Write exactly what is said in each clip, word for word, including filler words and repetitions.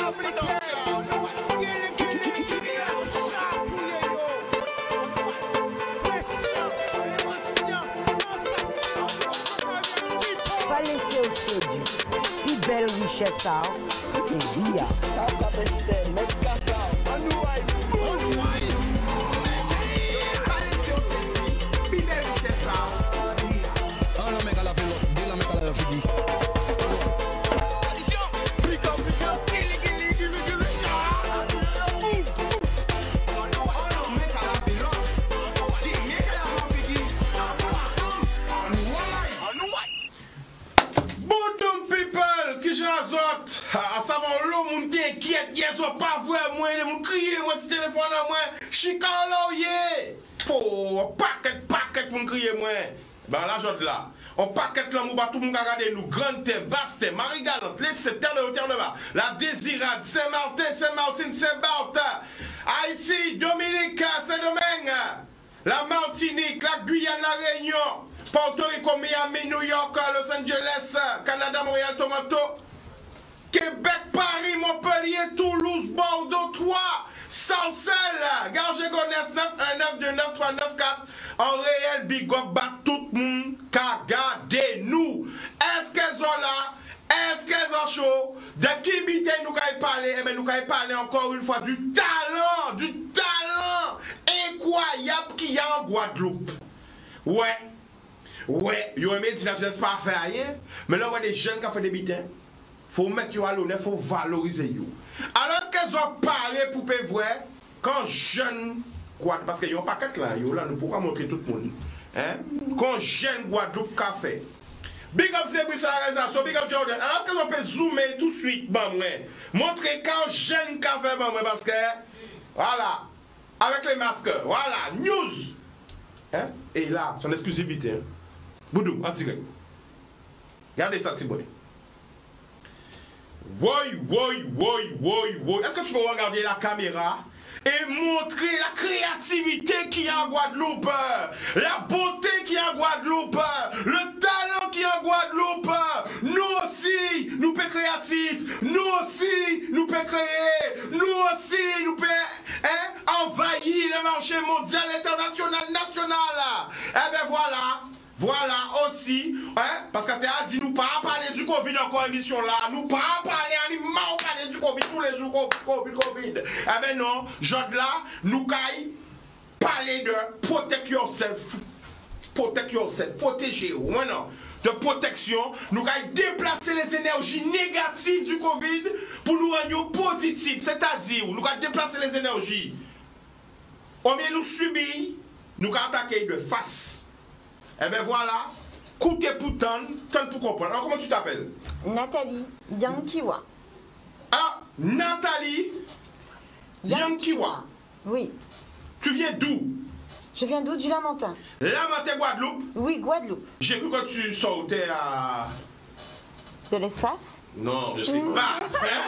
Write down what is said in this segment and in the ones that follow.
Pas laisser au séduit. Une belle richesse, hein. Et oui, hein. À savoir l'homme, on t'inquiète, ils sont pas vrai, moi, ils m'ont crié, moi, ce téléphone à moi, chicano, yé! Pour paquet, paquet, pour me crier, moi. Ben là, je là. On paquet là, on va tout le monde regarder nous, grande terre, basse terre, Marie-Galante, les sept terres de haut, terre de bas, la Désirade, Saint-Martin, Saint-Martin, Saint-Bartha, Haïti, Dominica, Saint-Domingue, la Martinique, la Guyane, la Réunion, Porto Rico, Miami, New York, Los Angeles, Canada, Montréal, Toronto, Québec, Paris, Montpellier, Toulouse, Bordeaux, Troyes, Sarcelles, Garges-Gonesse, neuf un neuf deux neuf trois neuf quatre. En réel, big up, bat tout le monde, regardez-nous. Est-ce qu'elles sont là? Est-ce qu'elles sont chaud? De qui bité nous qu'elles parlent? Eh bien, nous qu'elles parlent encore une fois du talent, du talent incroyable qu'il y a en Guadeloupe. Ouais, ouais, ils ont aimé dire la jeunesse pas faire rien, mais là, on voit des jeunes qui ont fait des bitins. Faut mettre à l'honneur, faut valoriser you. Alors qu'elles ont parlé pour voir quand jeune Guadeloupe, parce qu'il y a un paquet là, yo là, nous pourrons montrer tout le monde. Hein? Quand jeune Guadeloupe qu'a fait. Big up Zébris à la réalisation, big up Jordan. Alors qu'elles ont pu zoomer tout de suite, bon, montrer quand jeune qu'a fait, bon, parce que, voilà, avec les masques, voilà, news. Hein? Et là, son exclusivité. Hein? Boudou, en direct. Regardez ça, si bon. Woy, woy, woy, woy, woy. Est-ce que tu peux regarder la caméra et montrer la créativité qu'il y a en Guadeloupe, la beauté qu'il y a en Guadeloupe, le talent qu'il y a en Guadeloupe. Nous aussi, nous pouvons créatifs. Nous aussi, nous pouvons créer. Nous aussi, nous pouvons hein, envahir le marché mondial, international, national. Eh bien voilà. Voilà aussi, hein, parce que tu as dit nous pas parler du Covid encore émission là, nous pas parler animaux, parler du Covid tous les jours, Covid, Covid. Eh bien non, je là, nous caille parler de protect yourself, protect yourself, protéger, ouais non, de protection, nous caille déplacer les énergies négatives du Covid pour nous rendre positifs, c'est-à-dire nous caille déplacer les énergies. Au mieux nous subir, nous caille attaquer de face. Eh bien voilà, coûtez pour tant, tant pour comprendre. Alors comment tu t'appelles? Nathalie Yankiwa. Ah, Nathalie Yankiwa. Oui. Tu viens d'où? Je viens d'où? Du Lamentin. Lamentin, Guadeloupe? Oui, Guadeloupe. J'ai cru que tu sortais à... De l'espace? Non, je sais mmh. pas.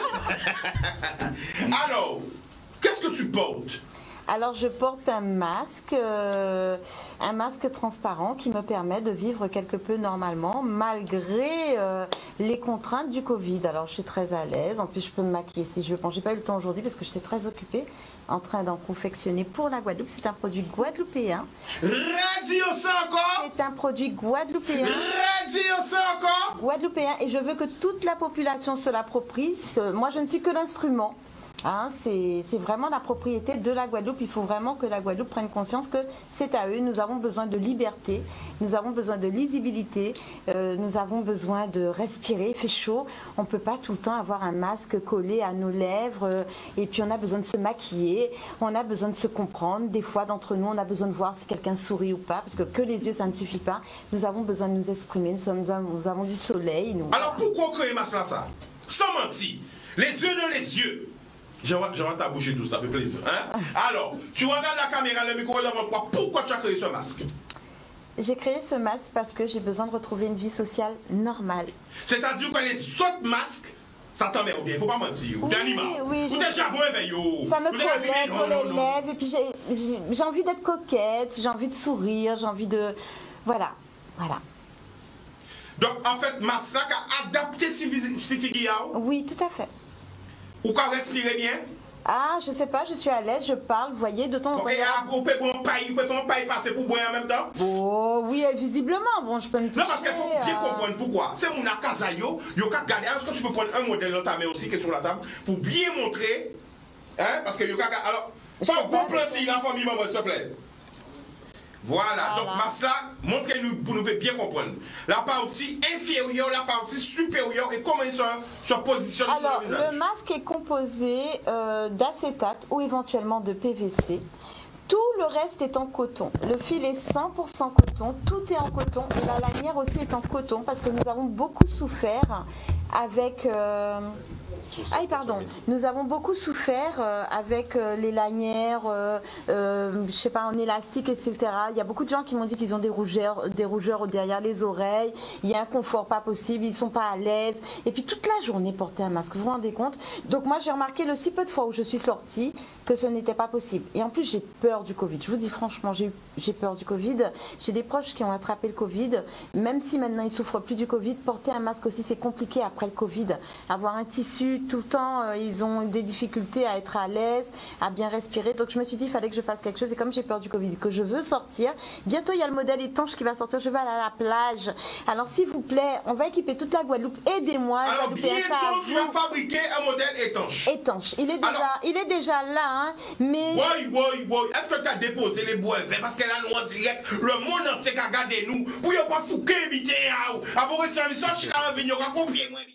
Hein? Alors, qu'est-ce que tu portes? Alors je porte un masque, euh, un masque transparent qui me permet de vivre quelque peu normalement malgré euh, les contraintes du Covid. Alors je suis très à l'aise, en plus je peux me maquiller si je veux. Bon, j'ai pas eu le temps aujourd'hui parce que j'étais très occupée en train d'en confectionner pour la Guadeloupe. C'est un produit guadeloupéen. Radio ça encore. C'est un produit guadeloupéen. Radio ça encore. Guadeloupéen et je veux que toute la population se l'approprie. Moi je ne suis que l'instrument. Hein, c'est vraiment la propriété de la Guadeloupe. Il faut vraiment que la Guadeloupe prenne conscience que c'est à eux. Nous avons besoin de liberté, nous avons besoin de lisibilité, euh, nous avons besoin de respirer. Il fait chaud, on ne peut pas tout le temps avoir un masque collé à nos lèvres. Euh, et puis on a besoin de se maquiller, on a besoin de se comprendre. Des fois d'entre nous, on a besoin de voir si quelqu'un sourit ou pas, parce que que les yeux, ça ne suffit pas. Nous avons besoin de nous exprimer, nous, sommes, nous avons du soleil. Nous... Alors pourquoi créer masque là ça? Sans mentir, les yeux dans les yeux. Je rentre ta bouche et tout, ça fait plaisir. Hein? Alors, tu regardes la caméra, le micro devant toi. Pourquoi tu as créé ce masque? J'ai créé ce masque parce que j'ai besoin de retrouver une vie sociale normale. C'est-à-dire que les autres masques, ça t'emmerde bien, il ne faut pas mentir. Oui, oui, ou t'es jabon éveillé. Ça me collait sur les lèvres. Et puis j'ai envie d'être coquette, j'ai envie de sourire, j'ai envie de... Voilà, voilà. Donc, en fait, masque a adapté ces figures. Oui, tout à fait. Ou quand respirer bien? Ah, je sais pas, je suis à l'aise, je parle, vous voyez, de temps en temps. Et on peut bon paille, peut son paille passer pour boire en même temps? Oh, oui, visiblement, bon, je peux me toucher. Non, parce qu'il faut bien euh... comprendre pourquoi. C'est mon akaza yo, yo ka garder. Alors, est-ce que tu peux prendre un modèle dans ta main aussi qui est sur la table pour bien montrer, hein, parce que yo ka garder. Alors, pas un gros plan si la famille, maman, s'il te plaît. Voilà, voilà. Donc Masla, montrez-nous pour nous bien comprendre. La partie inférieure, la partie supérieure et comment il se, se positionne Alors, sur le visage. Le masque est composé euh, d'acétate ou éventuellement de P V C. Tout le reste est en coton. Le fil est cent pour cent coton, tout est en coton. Et la lanière aussi est en coton parce que nous avons beaucoup souffert avec... Euh, Ah, pardon. Nous avons beaucoup souffert euh, avec euh, les lanières, euh, euh, je sais pas, en élastique, et cetera. Il y a beaucoup de gens qui m'ont dit qu'ils ont des rougeurs, des rougeurs derrière les oreilles. Il y a un confort pas possible, ils sont pas à l'aise. Et puis toute la journée porter un masque, vous vous rendez compte? Donc moi j'ai remarqué le si peu de fois où je suis sortie que ce n'était pas possible. Et en plus j'ai peur du Covid. Je vous dis franchement, j'ai j'ai peur du Covid. J'ai des proches qui ont attrapé le Covid. Même si maintenant ils souffrent plus du Covid, porter un masque aussi c'est compliqué après le Covid. Avoir un tissu tout le temps, euh, ils ont des difficultés à être à l'aise, à bien respirer. Donc je me suis dit, il fallait que je fasse quelque chose. Et comme j'ai peur du Covid, que je veux sortir, bientôt il y a le modèle étanche qui va sortir. Je vais aller à la plage. Alors s'il vous plaît, on va équiper toute la Guadeloupe. Aidez-moi. Alors bientôt tu vas fabriquer un modèle étanche. Étanche. Il est déjà, Alors, il est déjà là, hein, mais... Oui, oui, oui. Est-ce que tu as déposé les brevets? Parce qu'elle a nous en direct, le monde entier qui a regardé nous. Pour ne pas fouquer, habiter, à vous recevoir, je suis à venir, à copier, moi.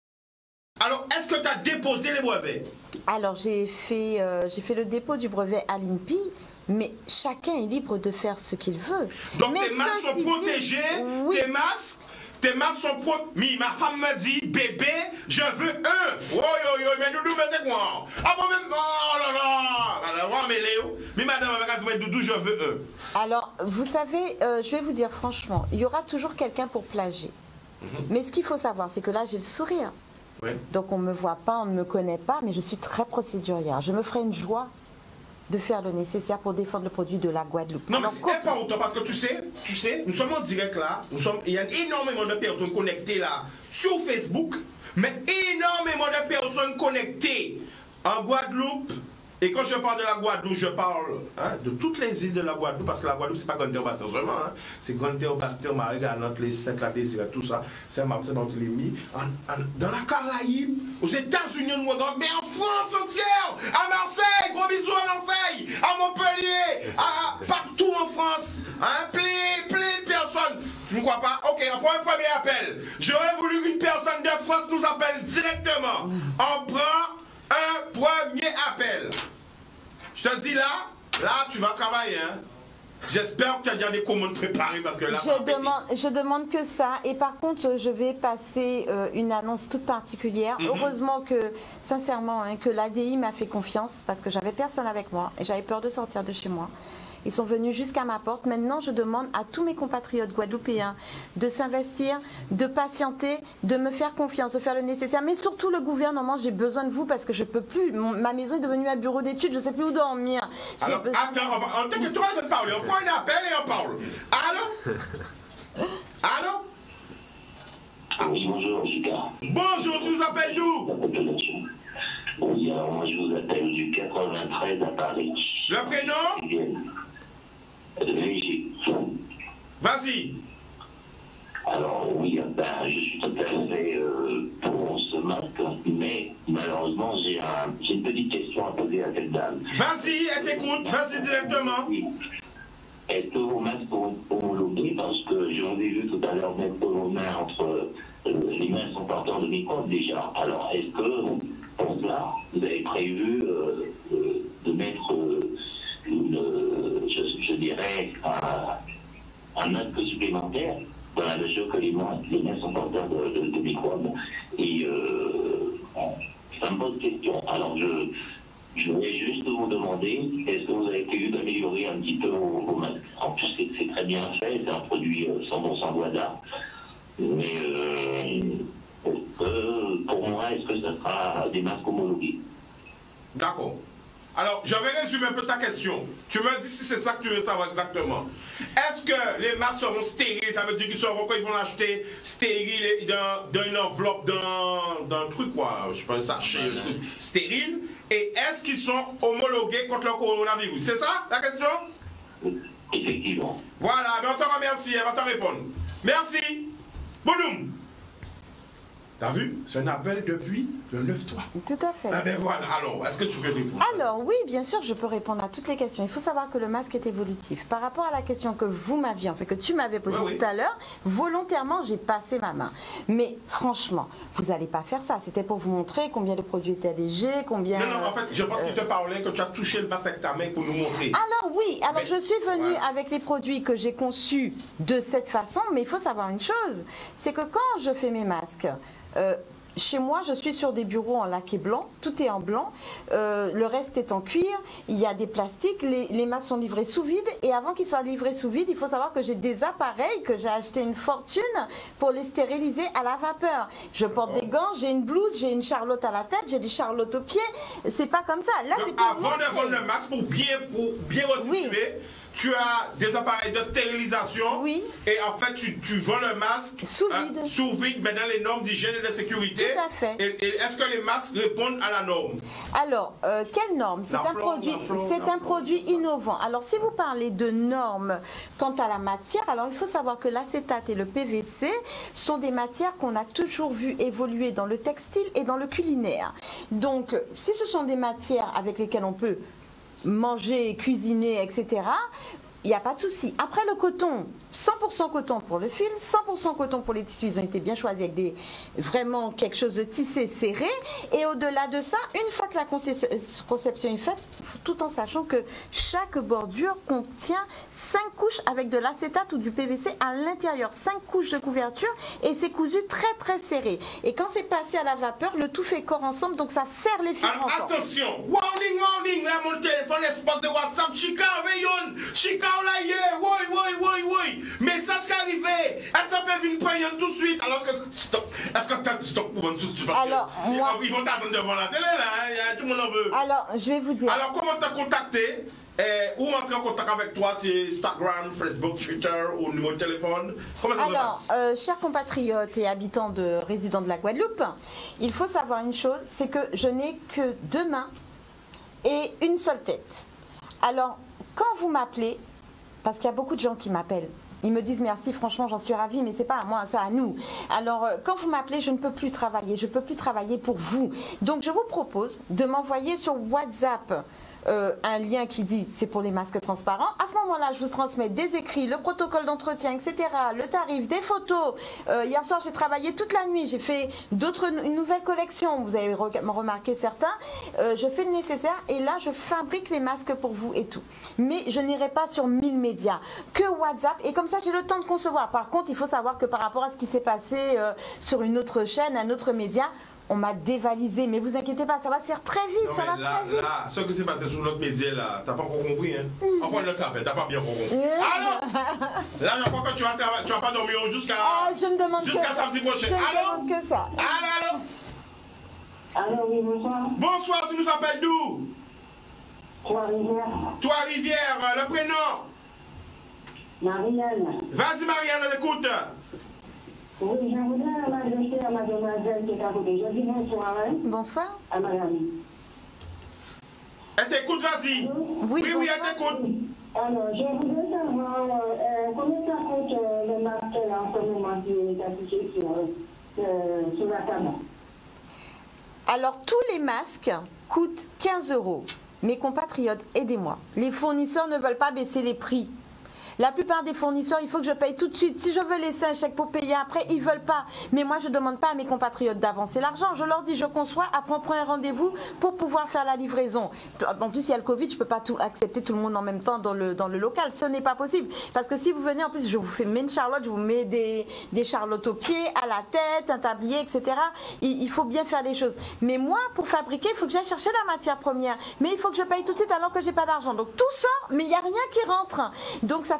Alors, est-ce que tu as déposé les brevets? Alors, j'ai fait, euh, j'ai fait le dépôt du brevet à l'I N P I, mais chacun est libre de faire ce qu'il veut. Donc, mais tes masques sont protégés, oui. tes masques, tes masques sont protégés. Ma femme me dit, bébé, je veux un. Oh, yo, yo, mais Doudou, mais c'est quoi? Ah, bon, même, oh là là, alors, mais Léo, mais madame, Doudou, je veux un. Alors, vous savez, euh, je vais vous dire franchement, il y aura toujours quelqu'un pour plager. Mm-hmm. Mais ce qu'il faut savoir, c'est que là, j'ai le sourire. Oui. Donc on ne me voit pas, on ne me connaît pas, mais je suis très procédurière. Je me ferai une joie de faire le nécessaire pour défendre le produit de la Guadeloupe. Non, alors, mais c'est important parce que tu sais, tu sais, nous sommes en direct là, nous sommes, il y a énormément de personnes connectées là sur Facebook, mais énormément de personnes connectées en Guadeloupe. Et quand je parle de la Guadeloupe, je parle hein, de toutes les îles de la Guadeloupe, parce que la Guadeloupe, c'est pas Grande-Terre-Bastère seulement, hein, c'est Grande-Terre-Bastère, Marie-Galante, les sept, la Désirée, tout ça, c'est Marseille, Barthélemy, dans la Caraïbe, aux États-Unis, on regarde, mais en France entière, à Marseille, gros bisous à Marseille, à Montpellier, à, à, partout en France, hein, plein, plein de personnes. Tu ne crois pas? Ok, on prend un premier appel. J'aurais voulu qu'une personne de France nous appelle directement. On prend un premier appel. Je te dis là, là tu vas travailler. Hein? J'espère que tu as déjà des commandes préparées parce que là. Je demande, je demande que ça. Et par contre, je vais passer euh, une annonce toute particulière. Mm-hmm. Heureusement que, sincèrement, hein, que l'A D I m'a fait confiance parce que j'avais personne avec moi et j'avais peur de sortir de chez moi. Ils sont venus jusqu'à ma porte. Maintenant, je demande à tous mes compatriotes guadeloupéens de s'investir, de patienter, de me faire confiance, de faire le nécessaire. Mais surtout le gouvernement, j'ai besoin de vous parce que je ne peux plus. Mon, ma maison est devenue un bureau d'études, je ne sais plus où dormir. Alors, besoin... attends, on va, on t'inquiète, tu vas parler. On prend un appel et on parle. Allô? Allô? Ah, oui, bonjour, Jika. Bonjour, tu nous appelles d'où? La population. Oui, alors moi je vous appelle du quatre-vingt-treize à Paris. Le prénom? Léger. Vas-y. Alors oui, ben, je suis tout à fait euh, pour ce masque, mais malheureusement j'ai un, une petite question à poser à cette dame. Vas-y, elle t'écoute, vas-y directement. Oui. Est-ce que vos masques sont homologués? Parce que j'en ai vu tout à l'heure mettre vos mains entre euh, les mains sont porteurs de microbes déjà. Alors est-ce que pour cela vous avez prévu euh, euh, de mettre euh, une, euh, je, je dirais un, un masque supplémentaire dans la mesure que les mains, les mains sont porteurs de, de, de microbes? Et euh, ça me pose question. Alors je Je voulais juste vous demander, est-ce que vous avez prévu d'améliorer un petit peu vos, vos masques? En plus, c'est très bien fait, c'est un produit cent pour cent Guada. Mais euh, euh, pour moi, est-ce que ça sera des masques homologués? D'accord. Alors, je vais résumer un peu ta question. Tu me dis si c'est ça que tu veux savoir exactement. Est-ce que les masques seront stériles? Ça veut dire qu'ils seront, quand ils vont l'acheter, stériles dans une enveloppe, d'un truc, quoi. Je sais pas, un sachet, un truc stérile. Et est-ce qu'ils sont homologués contre le coronavirus? C'est ça la question? Effectivement. Voilà, mais on te remercie, elle va te répondre. Merci. Boum. T'as vu? C'est un appel depuis le neuf trois. Tout à fait. Ah ben voilà, alors, est-ce que tu peux répondre? Alors oui, bien sûr, je peux répondre à toutes les questions. Il faut savoir que le masque est évolutif. Par rapport à la question que vous m'aviez, en fait, que tu m'avais posée oui, tout oui. à l'heure, volontairement, j'ai passé ma main. Mais franchement, vous n'allez pas faire ça. C'était pour vous montrer combien de produits étaient allégés, combien... Non, non, en fait, je pense qu'il te parlait que tu as touché le masque avec ta main pour nous montrer. Alors oui, alors Mais, je suis venue voilà. avec les produits que j'ai conçus de cette façon, mais il faut savoir une chose, c'est que quand je fais mes masques, euh, chez moi, je suis sur des bureaux en laqué blanc, tout est en blanc, euh, le reste est en cuir, il y a des plastiques, les, les masques sont livrés sous vide, et avant qu'ils soient livrés sous vide, il faut savoir que j'ai des appareils, que j'ai acheté une fortune pour les stériliser à la vapeur. Je porte des gants, j'ai une blouse, j'ai une charlotte à la tête, j'ai des charlottes aux pieds, c'est pas comme ça. Là, c'est Donc, pour avant de montrer. vendre le masque, pour bien, pour bien restituer, Oui. tu as des appareils de stérilisation. Oui. Et en fait, tu, tu vends le masque Sous vide. euh, sous vide, mais dans les normes d'hygiène et de sécurité. Tout à fait. Et, et est-ce que les masques répondent à la norme? Alors, euh, quelle norme? C'est La un, flore, produit, la flore, c'est la un flore. produit innovant. Alors, si vous parlez de normes quant à la matière, alors il faut savoir que l'acétate et le P V C sont des matières qu'on a toujours vu évoluer dans le textile et dans le culinaire. Donc, si ce sont des matières avec lesquelles on peut manger, cuisiner, et cetera, il n'y a pas de souci. Après le coton, cent pour cent coton pour le fil, cent pour cent coton pour les tissus, ils ont été bien choisis avec des, vraiment quelque chose de tissé serré. Et au-delà de ça, une fois que la conception est faite, tout en sachant que chaque bordure contient cinq couches avec de l'acétate ou du P V C à l'intérieur, cinq couches de couverture, et c'est cousu très très serré. Et quand c'est passé à la vapeur, le tout fait corps ensemble, donc ça serre les fils Alors, ensemble. attention, warning, warning, là mon téléphone, l'espace de WhatsApp, Chica, veillon, Chica, là, yeah, oui, oui, oui, oui, message qui est arrivé, est-ce que ça peut venir prendre tout de suite, alors que, stop, est-ce que tu as stock pour vendre tout de suite, parce Alors, que, moi- ils vont t'attendre devant la télé, là, hein, tout le monde en veut. Alors, je vais vous dire. Alors, comment t'as contacté, eh, ou entrer en contact avec toi, c'est Instagram, Facebook, Twitter, ou numéro de téléphone, comment ça se Alors, passe? euh, chers compatriotes et habitants de résidents de la Guadeloupe, il faut savoir une chose, c'est que je n'ai que deux mains et une seule tête. Alors, quand vous m'appelez, parce qu'il y a beaucoup de gens qui m'appellent, ils me disent merci, franchement j'en suis ravie, mais c'est pas à moi, c'est à nous. Alors euh, quand vous m'appelez, je ne peux plus travailler, je ne peux plus travailler pour vous. Donc je vous propose de m'envoyer sur WhatsApp Euh, un lien qui dit c'est pour les masques transparents. À ce moment-là, je vous transmets des écrits, le protocole d'entretien, et cetera, le tarif, des photos. Euh, hier soir, j'ai travaillé toute la nuit. J'ai fait d'autres, une nouvelle collection. Vous avez remarqué certains. Euh, je fais le nécessaire et là, je fabrique les masques pour vous et tout. Mais je n'irai pas sur mille médias, que WhatsApp. Et comme ça, j'ai le temps de concevoir. Par contre, il faut savoir que par rapport à ce qui s'est passé euh, sur une autre chaîne, un autre média, on m'a dévalisé, mais vous inquiétez pas, ça va se faire très vite, Non, ça va mais là, très vite. là, ce qui s'est passé sur notre média, là, t'as pas encore compris, hein? Encore le café, t'as pas bien compris. Mm. Alors, là, je crois que tu vas, tu vas pas dormir jusqu'à Ah, je me demande que jusqu'à ça. samedi prochain. Je me Alors, demande que ça. alors, alors. Alors, oui, bonsoir. Bonsoir, tu nous appelles d'où? Trois-Rivières. Toi, Rivière, euh, le prénom. Marianne. Vas-y, Marianne, on écoute. Oui, je voudrais m'adresser à mademoiselle qui est à côté. Je dis bonsoir, hein, Bonsoir. à madame. Elle t'écoute, vas-y. Oui, oui, oui, elle bonsoir. t'écoute. Alors, je voudrais savoir euh, combien ça coûte euh, le masque là, en ce moment qui est affiché sur, euh, sur la table. Alors, tous les masques coûtent quinze euros. Mes compatriotes, aidez-moi. Les fournisseurs ne veulent pas baisser les prix. La plupart des fournisseurs, il faut que je paye tout de suite. Si je veux laisser un chèque pour payer après, ils ne veulent pas. Mais moi, je ne demande pas à mes compatriotes d'avancer l'argent. Je leur dis, je conçois, après on prend un rendez-vous pour pouvoir faire la livraison. En plus, il y a le Covid, je ne peux pas tout accepter tout le monde en même temps dans le, dans le local. Ce n'est pas possible. Parce que si vous venez, en plus, je vous fais mets une charlotte, je vous mets des, des charlottes aux pieds, à la tête, un tablier, et cetera. Il, il faut bien faire les choses. Mais moi, pour fabriquer, il faut que j'aille chercher la matière première. Mais il faut que je paye tout de suite alors que je n'ai pas d'argent. Donc tout sort, mais il n'y a rien qui rentre. Donc ça fait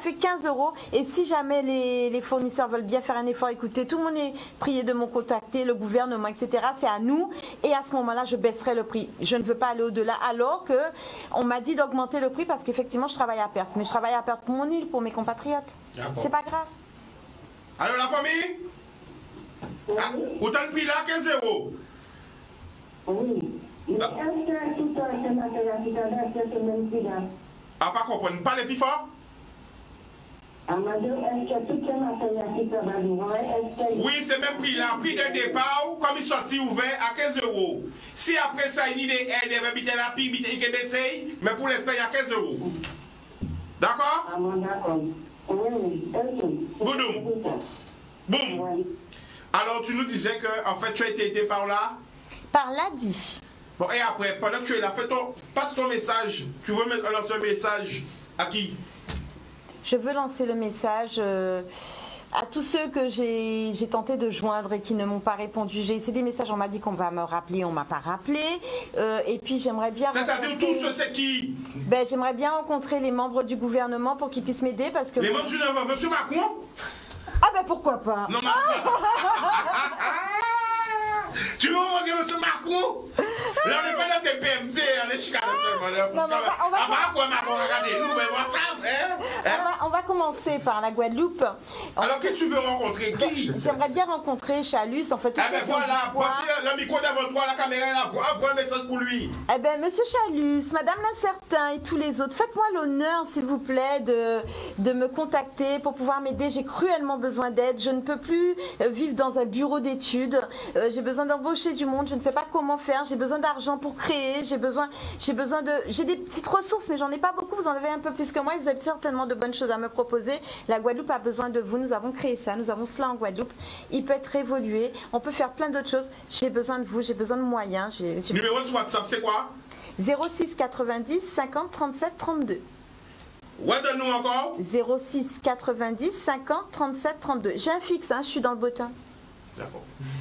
fait quinze euros. Et si jamais les, les fournisseurs veulent bien faire un effort, écoutez, tout le monde est prié de me contacter, le gouvernement, et cetera. C'est à nous. Et à ce moment-là, je baisserai le prix. Je ne veux pas aller au-delà. Alors qu'on m'a dit d'augmenter le prix parce qu'effectivement, je travaille à perte. Mais je travaille à perte pour mon île, pour mes compatriotes. C'est pas grave. Alors la famille, ah, autant de prix là, quinze euros. Oui. Mais est-ce que tout ce matériel qui t'adresse, c'est ce même prix là? Ah, pas comprendre. Parlez plus fort. Amadou, est-ce que tout ce matériel qui t'adresse, oui, c'est même prix là. Prix de départ, comme il sortit ouvert à quinze euros. Si après ça, il y a des aides, il y a la prix, il y a des mais pour l'instant, il y a quinze euros. D'accord? Ah, bon, d'accord. Oui, oui. Boum. Boum. Alors, tu nous disais que, en fait, tu as été aidé par là? Par là dit. Bon, et après, pendant que tu es là, fais ton, passe ton message. Tu veux mettre, lancer un message à qui? Je veux lancer le message euh, à tous ceux que j'ai tenté de joindre et qui ne m'ont pas répondu. J'ai essayé des messages, on m'a dit qu'on va me rappeler, on ne m'a pas rappelé. Euh, et puis j'aimerais bien... C'est-à-dire tous ceux, c'est qui? Ben, j'aimerais bien rencontrer les membres du gouvernement pour qu'ils puissent m'aider parce que... Les membres du gouvernement, monsieur Macron? Ah ben pourquoi pas? Non, Macron. Tu veux rencontrer monsieur Macron? Là, on n'est pas dans tes P M T, on est chicané seulement. Non, non, on va... Ah, quoi, Macron, regardez-nous, mais voir ça, hein? On va, on va commencer par la Guadeloupe. Alors, qui tu veux rencontrer? Qui? J'aimerais bien rencontrer Chalus, en fait. Eh ben voilà, voici le micro devant toi, la caméra est là, envoie un message pour lui. Eh ben, monsieur Chalus, madame Lacertin et tous les autres, faites-moi l'honneur, s'il vous plaît, de, de me contacter pour pouvoir m'aider. J'ai cruellement besoin d'aide. Je ne peux plus vivre dans un bureau d'études. Euh, j'ai besoin d'embaucher du monde. Je ne sais pas comment faire. J'ai besoin d'argent pour créer. J'ai besoin, j'ai besoin de... J'ai des petites ressources, mais j'en ai pas beaucoup. Vous en avez un peu plus que moi et vous avez certainement de bonnes choses à me proposer. La Guadeloupe a besoin de vous. Nous avons créé ça. Nous avons cela en Guadeloupe. Il peut être évolué. On peut faire plein d'autres choses. J'ai besoin de vous. J'ai besoin de moyens. Numéro de WhatsApp, c'est quoi? zéro six quatre-vingt-dix cinquante trente-sept trente-deux. Ouais, donne-nous encore. zéro six quatre-vingt-dix cinquante trente-sept trente-deux. J'ai un fixe, hein, je suis dans le bottin. D'accord.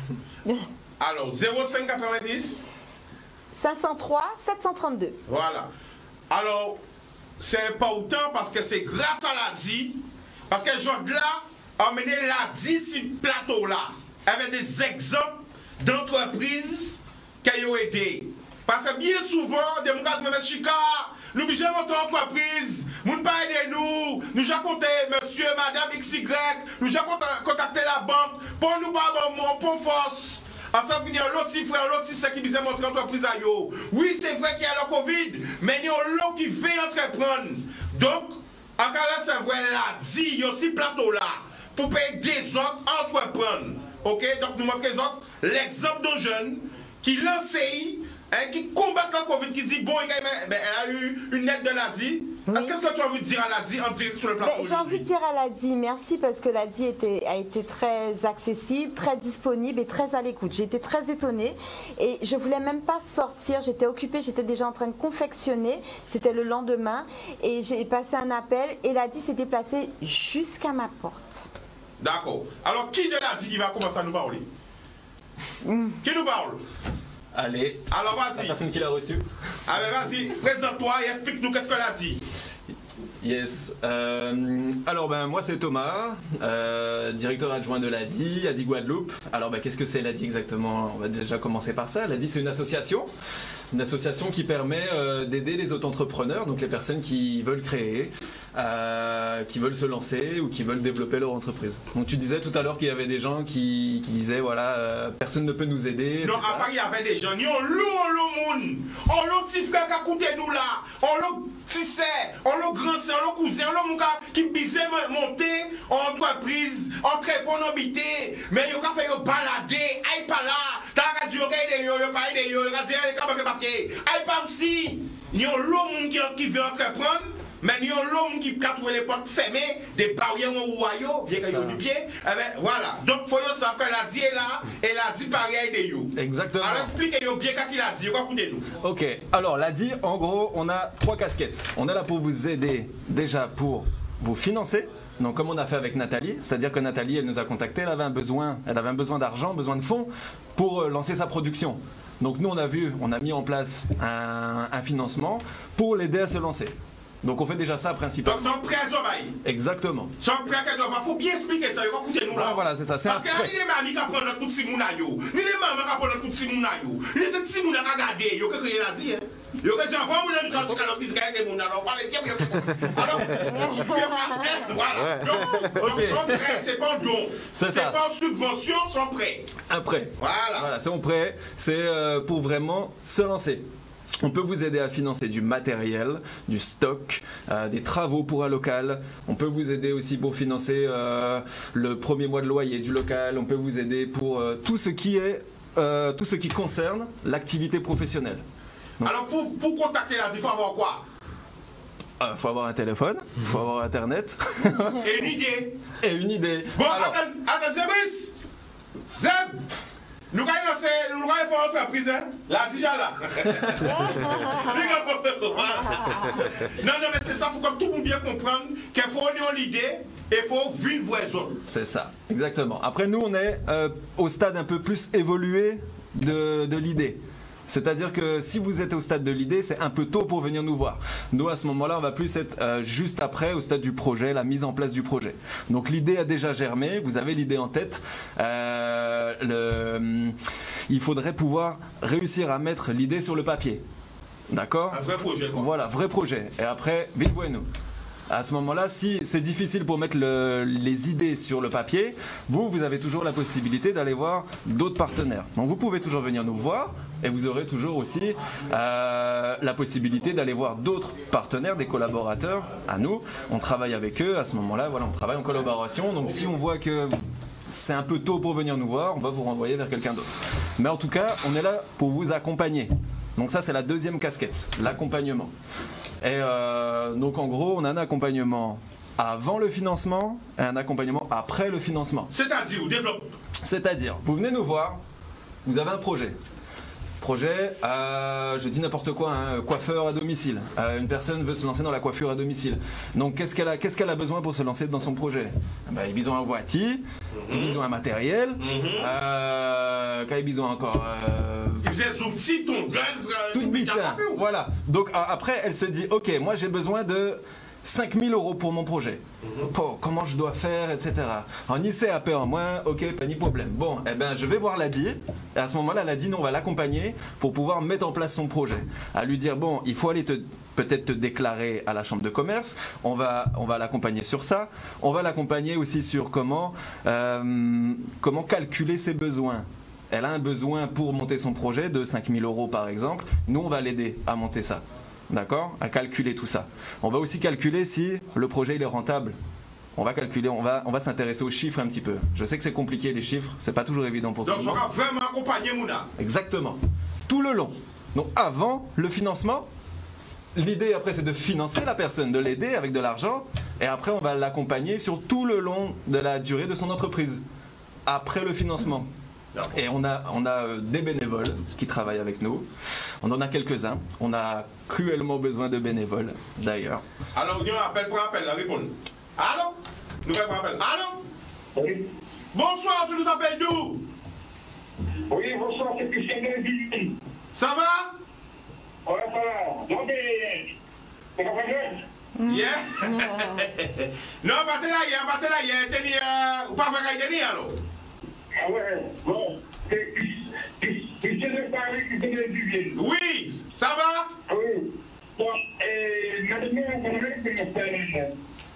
Alors, zéro cinq quatre-vingt-dix cinq cent trois sept cent trente-deux. Voilà. Alors, c'est important parce que c'est grâce à l'A D I, parce que Jodla a mené l'A D I sur ce plateau-là, avec des exemples d'entreprises qui ont aidé. Parce que bien souvent, des gens me mettent Chica, nous obligons notre entreprise, nous ne pas aider nous, nous avons compté monsieur, madame X Y, nous avons contacté la banque pour nous pas mon pour force. À ça finir l'autre petit frère, l'autre petit qui disait montrer l'entreprise à yo. Oui, c'est vrai qu'il y a le Covid, mais il y a l'autre qui veut entreprendre. Donc, en cas c'est vrai là, dit, il y a aussi plateau là, pour payer des autres entreprendre. Ok, donc nous montrons les autres l'exemple d'un jeune qui lance, hein, qui combat le Covid, qui dit bon, ben, elle a eu une aide de l'A D I. Oui. Qu'est-ce que tu as envie de dire à l'A D I en direct sur le plateau? J'ai envie de dire à l'A D I merci parce que l'A D I était, a été très accessible, très disponible et très à l'écoute. J'ai été très étonnée et je voulais même pas sortir. J'étais occupée, j'étais déjà en train de confectionner. C'était le lendemain et j'ai passé un appel et l'A D I s'est déplacée jusqu'à ma porte. D'accord. Alors qui de l'A D I qui va commencer à nous parler? mm. Qui nous parle? Allez, alors vas-y. La personne qui l'a reçu. Ah ben vas-y, présente-toi et explique-nous qu'est-ce qu'elle a dit. Yes. Euh, alors ben moi c'est Thomas, euh, directeur adjoint de l'A D I, A D I Guadeloupe. Alors ben qu'est-ce que c'est l'A D I exactement? On va déjà commencer par ça. L'A D I c'est une association, une association qui permet euh, d'aider les auto-entrepreneurs, donc les personnes qui veulent créer, euh, qui veulent se lancer ou qui veulent développer leur entreprise. Donc tu disais tout à l'heure qu'il y avait des gens qui, qui disaient voilà euh, personne ne peut nous aider. Non, à part il y avait des gens, ils ont l'eau, l'eau monde, on l'eau petit frère qui a coûté nous là, on l'eau petit sœur, on l'eau grand sœur, on l'eau cousin, on l'eau qui bisait monter en entreprise, en crépondobité, mais ils ont fait balader, aïe pas là, t'as dit ok de yo, yo pas de yo, yo dit les camarades papier, aïe pas aussi, ils ont l'eau qui qui veut entreprendre. Mais il y a l'homme qui a trouvé les portes fermées, des barrières au royaume, des cailloux du pied. Eh ben, voilà. Donc, il faut savoir que l'A D I est là et l'A D I pareil de you. Exactement. Alors, expliquez-nous bien qu'est-ce qu'il a dit. Écoutez-nous. Ok. Alors, l'A D I, en gros, on a trois casquettes. On est là pour vous aider, déjà pour vous financer. Donc, comme on a fait avec Nathalie, c'est-à-dire que Nathalie, elle nous a contacté, elle avait un besoin, elle avait un besoin d'argent, besoin de fonds pour lancer sa production. Donc, nous, on a vu, on a mis en place un, un financement pour l'aider à se lancer. Donc on fait déjà ça principalement. Donc c'est un prêt à Zobaï. Exactement. C'est un prêt à Zobaï. Il faut bien expliquer ça. Il faut écouter nous là. Ouais, voilà, c'est ça. Parce un que là, ni les mamies qui apprennent notre tout Simounayo, ni les mamans qui apprennent notre tout Simounayo, ni les Simounayo qui regardent, ils ont créé la vie. Ils ont créé un bon moulin de temps qui a l'office avec les Mouna. Alors, parlez bien, bien. Alors, voilà. Donc, son prêt, c'est pas un don. C'est ça. C'est pas une subvention, son prêt. Un prêt. Voilà. Voilà, c'est un prêt. C'est euh, pour vraiment se lancer. On peut vous aider à financer du matériel, du stock, euh, des travaux pour un local. On peut vous aider aussi pour financer euh, le premier mois de loyer du local. On peut vous aider pour euh, tout ce qui est, euh, tout ce qui concerne l'activité professionnelle. Donc, alors pour, pour contacter là, il faut avoir quoi? Il euh, faut avoir un téléphone, il faut avoir internet. Et une idée. Et une idée. Bon, alors, attends, attends, Zébris. Zeb. Nous allons lancer, nous allons faire une entreprise, hein? Là, déjà là. Non, non, mais c'est ça, il faut que tout le monde bien comprendre qu'il faut avoir l'idée et il faut vivre voir les autres. C'est ça, exactement. Après, nous, on est euh, au stade un peu plus évolué de, de l'idée. C'est-à-dire que si vous êtes au stade de l'idée, c'est un peu tôt pour venir nous voir. Nous, à ce moment-là, on va plus être euh, juste après au stade du projet, la mise en place du projet. Donc l'idée a déjà germé, vous avez l'idée en tête. Euh, le, il faudrait pouvoir réussir à mettre l'idée sur le papier. D'accord ? Un vrai projet, quoi. Voilà, vrai projet. Et après, vite, nous. À ce moment-là, si c'est difficile pour mettre le, les idées sur le papier, vous, vous avez toujours la possibilité d'aller voir d'autres partenaires. Donc vous pouvez toujours venir nous voir et vous aurez toujours aussi euh, la possibilité d'aller voir d'autres partenaires, des collaborateurs à nous. On travaille avec eux, à ce moment-là, voilà, on travaille en collaboration. Donc si on voit que c'est un peu tôt pour venir nous voir, on va vous renvoyer vers quelqu'un d'autre. Mais en tout cas, on est là pour vous accompagner. Donc ça, c'est la deuxième casquette, l'accompagnement. Et euh, donc en gros, on a un accompagnement avant le financement et un accompagnement après le financement. C'est-à-dire, on développe. C'est-à-dire, vous venez nous voir, vous avez un projet. Projet, euh, je dis n'importe quoi, hein, coiffeur à domicile. Euh, une personne veut se lancer dans la coiffure à domicile. Donc qu'est-ce qu'elle a, qu'est-ce qu'elle a besoin pour se lancer dans son projet? Ben, ils ont besoin un voiture, mm-hmm. ils ont un matériel, mm-hmm. euh, quand ils ont encore... Euh, ils faisaient outils, ton gaz, tout bite. Voilà. Donc après, elle se dit, ok, moi j'ai besoin de cinq mille euros pour mon projet. Mm-hmm. Oh, comment je dois faire, et cetera. En I C A P en moins, ok, pas ni problème. Bon, eh ben, je vais voir l'A D I. Et à ce moment-là, l'A D I, on va l'accompagner pour pouvoir mettre en place son projet. À lui dire, bon, il faut aller te, peut-être te déclarer à la chambre de commerce. On va, on va l'accompagner sur ça. On va l'accompagner aussi sur comment, euh, comment calculer ses besoins. Elle a un besoin pour monter son projet de cinq mille euros par exemple. Nous, on va l'aider à monter ça. D'accord ? À calculer tout ça. On va aussi calculer si le projet il est rentable. On va calculer, on va, on va s'intéresser aux chiffres un petit peu. Je sais que c'est compliqué les chiffres, c'est pas toujours évident pour tout le monde. Donc, on va vraiment accompagner Mouna. Exactement. Tout le long. Donc, avant le financement, l'idée après c'est de financer la personne, de l'aider avec de l'argent. Et après, on va l'accompagner sur tout le long de la durée de son entreprise. Après le financement. Et on a, on a des bénévoles qui travaillent avec nous. On en a quelques-uns. On a cruellement besoin de bénévoles, d'ailleurs. Alors, nous appelle pour appel, répondre. Allô? Nous appelle pour appel. Allô? Oui. Bonsoir, tu nous appelles d'où? Oui, bonsoir, c'est Christian Delville. Ça va? Ouais, ça va. Non, mais... C'est pas vrai? Yeah? Non, battez là, hier, battez là, hier. Tenez, ou pas vrai qu'il tenez, alors? Ah ouais, bon. C'est Christian de Paris, Christian Delville. Oui, ça va? Oui. Bon, et maintenant, on connaît que c'est mon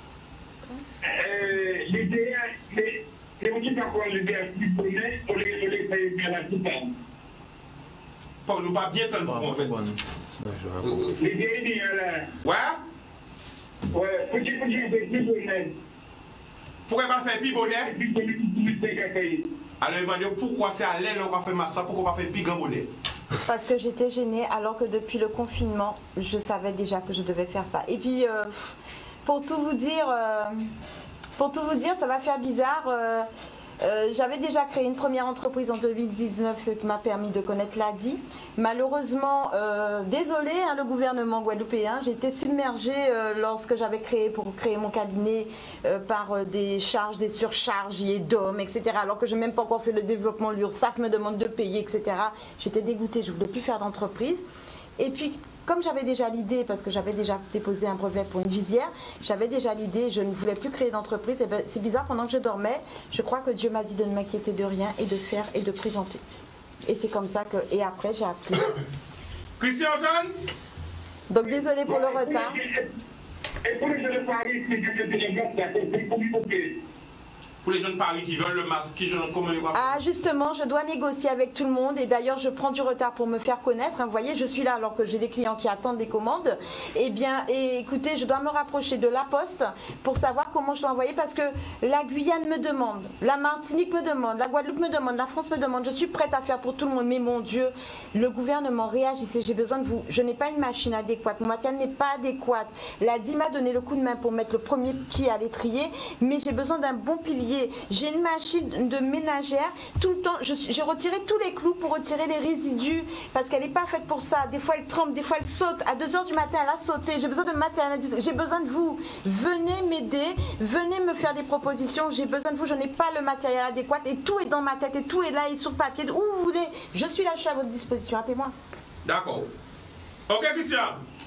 Euh, l'idée, les petits parcours, l'idée à ce qu'ils pour les faire bien la citane. Bon, nous pas bien tant de fois, en fait. L'idée, il y a là. Ouais? Ouais, petit, petit, petit, petit, pourquoi pas faire pibonnet? petit, alors, il m'a dit pourquoi c'est à l'aile qu'on va faire massa, pourquoi pas faire pigambonnet? Parce que j'étais gênée, alors que depuis le confinement, je savais déjà que je devais faire ça. Et puis, euh, pour tout vous dire, euh, pour tout vous dire, ça va faire bizarre. Euh, euh, J'avais déjà créé une première entreprise en deux mille dix-neuf, ce qui m'a permis de connaître l'A D I. Malheureusement, euh, désolé, hein, le gouvernement guadeloupéen, j'ai été submergée euh, lorsque j'avais créé pour créer mon cabinet euh, par euh, des charges, des surcharges, et d'hommes, et cetera. Alors que je n'ai même pas encore fait le développement, l'URSSAF me demande de payer, et cetera. J'étais dégoûtée, je ne voulais plus faire d'entreprise. Et puis, comme j'avais déjà l'idée, parce que j'avais déjà déposé un brevet pour une visière, j'avais déjà l'idée, je ne voulais plus créer d'entreprise. Et ben, c'est bizarre, pendant que je dormais, je crois que Dieu m'a dit de ne m'inquiéter de rien et de faire et de présenter. Et c'est comme ça que, et après j'ai appris. Christian Antoine? Donc désolé pour le retard. Et pour les jeunes de Paris, c'est que c'est des gars qui pour Pour les jeunes de Paris qui veulent le masque, qui je comment ils vont faire? Ah justement, je dois négocier avec tout le monde et d'ailleurs je prends du retard pour me faire connaître. Hein, vous voyez, je suis là alors que j'ai des clients qui attendent des commandes. Eh bien, et écoutez, je dois me rapprocher de la Poste pour savoir comment je dois envoyer parce que la Guyane me demande, la Martinique me demande, la Guadeloupe me demande, la France me demande. Je suis prête à faire pour tout le monde, mais mon Dieu, le gouvernement réagissez, j'ai besoin de vous. Je n'ai pas une machine adéquate, mon matériel n'est pas adéquat. La D I m'a donné le coup de main pour mettre le premier pied à l'étrier, mais j'ai besoin d'un bon pilier. J'ai une machine de ménagère, tout le temps, j'ai retiré tous les clous pour retirer les résidus, parce qu'elle n'est pas faite pour ça. Des fois elle tremble, des fois elle saute. À deux heures du matin, elle a sauté. J'ai besoin de matériel, j'ai besoin de vous. Venez m'aider, venez me faire des propositions. J'ai besoin de vous, je n'ai pas le matériel adéquat et tout est dans ma tête et tout est là et sur papier. Où vous voulez, je suis là, je suis à votre disposition, appelez-moi. D'accord. Ok, Christian.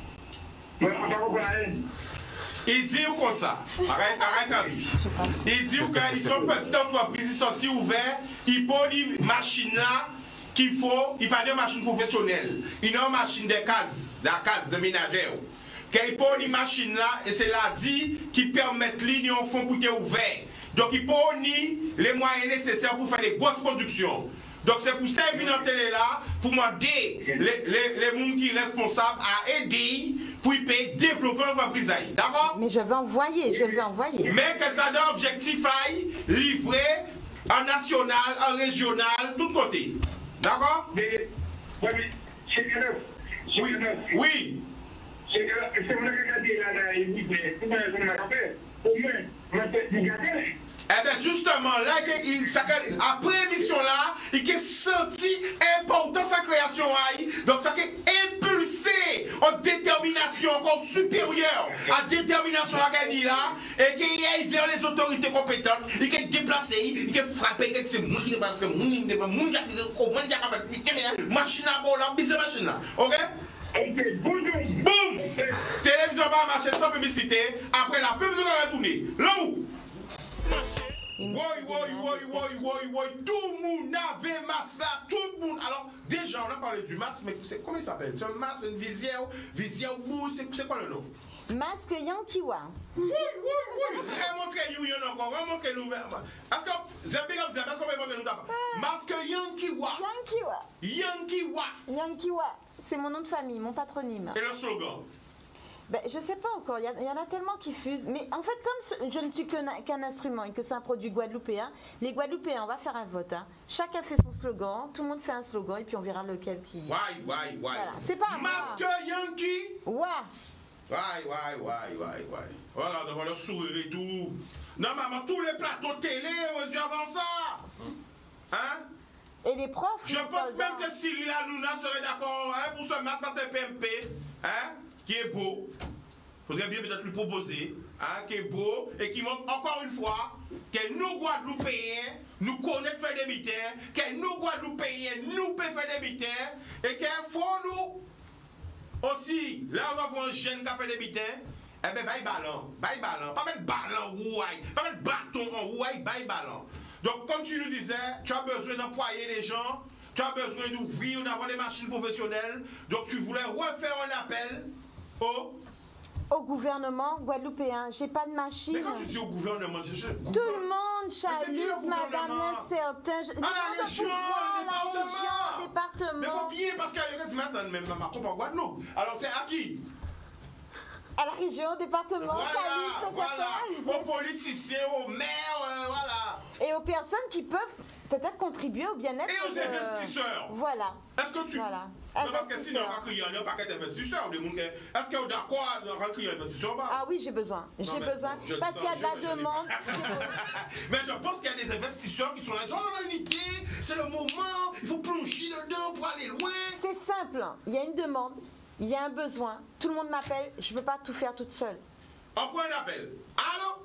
Il dit comme ça, arrête, arrête à lui. Il dit qu'ils sont petites entreprises, ils sont ouverts, ils posent une machine là qu'il faut, ils parlent de machine professionnelle. Ils ont une machine de cases, de la case de ménagère. Ils posent une machine là et c'est là dit qui permettent l'union fond pour être ouvert. Donc ils posent les moyens nécessaires pour faire des grosses productions. Donc c'est pour ça qu'ils viennent télé là, pour demander les, les, les gens qui sont responsables à aider pour développer l'entreprise. D'accord? Mais je vais envoyer, je vais envoyer. Mais que ça donne objectif à livrer en national, en régional, tout côté. D'accord? Mais, oui, c'est que oui. Oui. C'est que c'est moi qui ai dit là, il dit, mais comment on a fait? Au moins, on a fait des gâteaux. Eh bien justement, là, il, ça, après l'émission là, il a senti important sa création. Donc ça a impulsé en détermination encore supérieure à détermination à gagner là, et qu'il aille vers les autorités compétentes, il a déplacé, il a frappé, c'est moi qui ne pas, c'est moi qui ne pas, moi qui ne pas, comment machine à bord là, bise machine là, ok? Boum! Télévision va marcher sans publicité, après la pub nous va retourner. L'amour! Oui, oui, oui, oui, oui, oui, tout le monde avait masque là, tout le monde. Alors, déjà, on a parlé du masque, mais comment il s'appelle? C'est un masque, une visière, visière ou c'est quoi le nom? Masque Yankiwa. Oui, oui, oui. Remontrez-nous, il y en a encore, remontrez-nous. Est-ce que, Zébé, est-ce qu'on peut montrer nous? Masque Yankiwa. Yankiwa. Yankiwa. Yankiwa. C'est mon nom de famille, mon patronyme. Et le slogan? Ben, je ne sais pas encore, il y, y en a tellement qui fusent. Mais en fait, comme ce, je ne suis qu'un qu'un instrument et que c'est un produit guadeloupéen, les Guadeloupéens, on va faire un vote. Hein. Chacun fait son slogan, tout le monde fait un slogan et puis on verra lequel qui... Ouais, ouais, ouais. Voilà. C'est pas Masque Yankee. Ouais. Ouais, ouais, ouais, ouais, ouais. Voilà, devant le sourire et tout. Non, maman, tous les plateaux télé ont dû avant ça. Hein? Et les profs... Je les pense soldats. même que Cyril Hanouna serait d'accord hein, pour ce masque dans T P M P. Hein? Qui est beau, il faudrait bien peut-être lui proposer, hein, qui est beau et qui montre encore une fois que nous Guadeloupéens, nous connaissons faire des militaires, que nous Guadeloupéens, nous pouvons faire des militaires et qu'il faut nous aussi, là on va voir un jeune qui a fait des militaires, eh bien, baille ballon, baille ballon, pas mettre ballon rouaille, pas mettre bâton en rouaille, baille ballon. Donc comme tu nous disais, tu as besoin d'employer les gens, tu as besoin d'ouvrir, d'avoir des machines professionnelles, donc tu voulais refaire un appel. Au... au gouvernement guadeloupéen, j'ai pas de machine. Mais quand tu dis au gouvernement, c'est je... Tout le monde, Chalus, Madame l'incertain. Je... Ah, la région, le la région, le département. Mais faut bien parce qu'il y a des matin même dans ma coupe en Guadeloupe. Alors c'est à qui? À la région, au département, voilà, Chalus, voilà. Aux politiciens, aux maires, euh, voilà. Et aux personnes qui peuvent peut-être contribuer au bien-être. Et aux de... investisseurs. Voilà. Est-ce que tu... Voilà. Non, parce que sinon, on va créer un paquet d'investisseurs. Est-ce que vous êtes d'accord de créer un investisseur? Ah oui, j'ai besoin. J'ai besoin. Bon, parce qu'il y a de la je, demande. Mais je pense qu'il y a des investisseurs qui sont là. Oh, on a une idée, c'est le moment, il faut plonger dedans pour aller loin. C'est simple. Il y a une demande, il y a un besoin. Tout le monde m'appelle. Je ne peux pas tout faire toute seule. On prend un appel. Allô?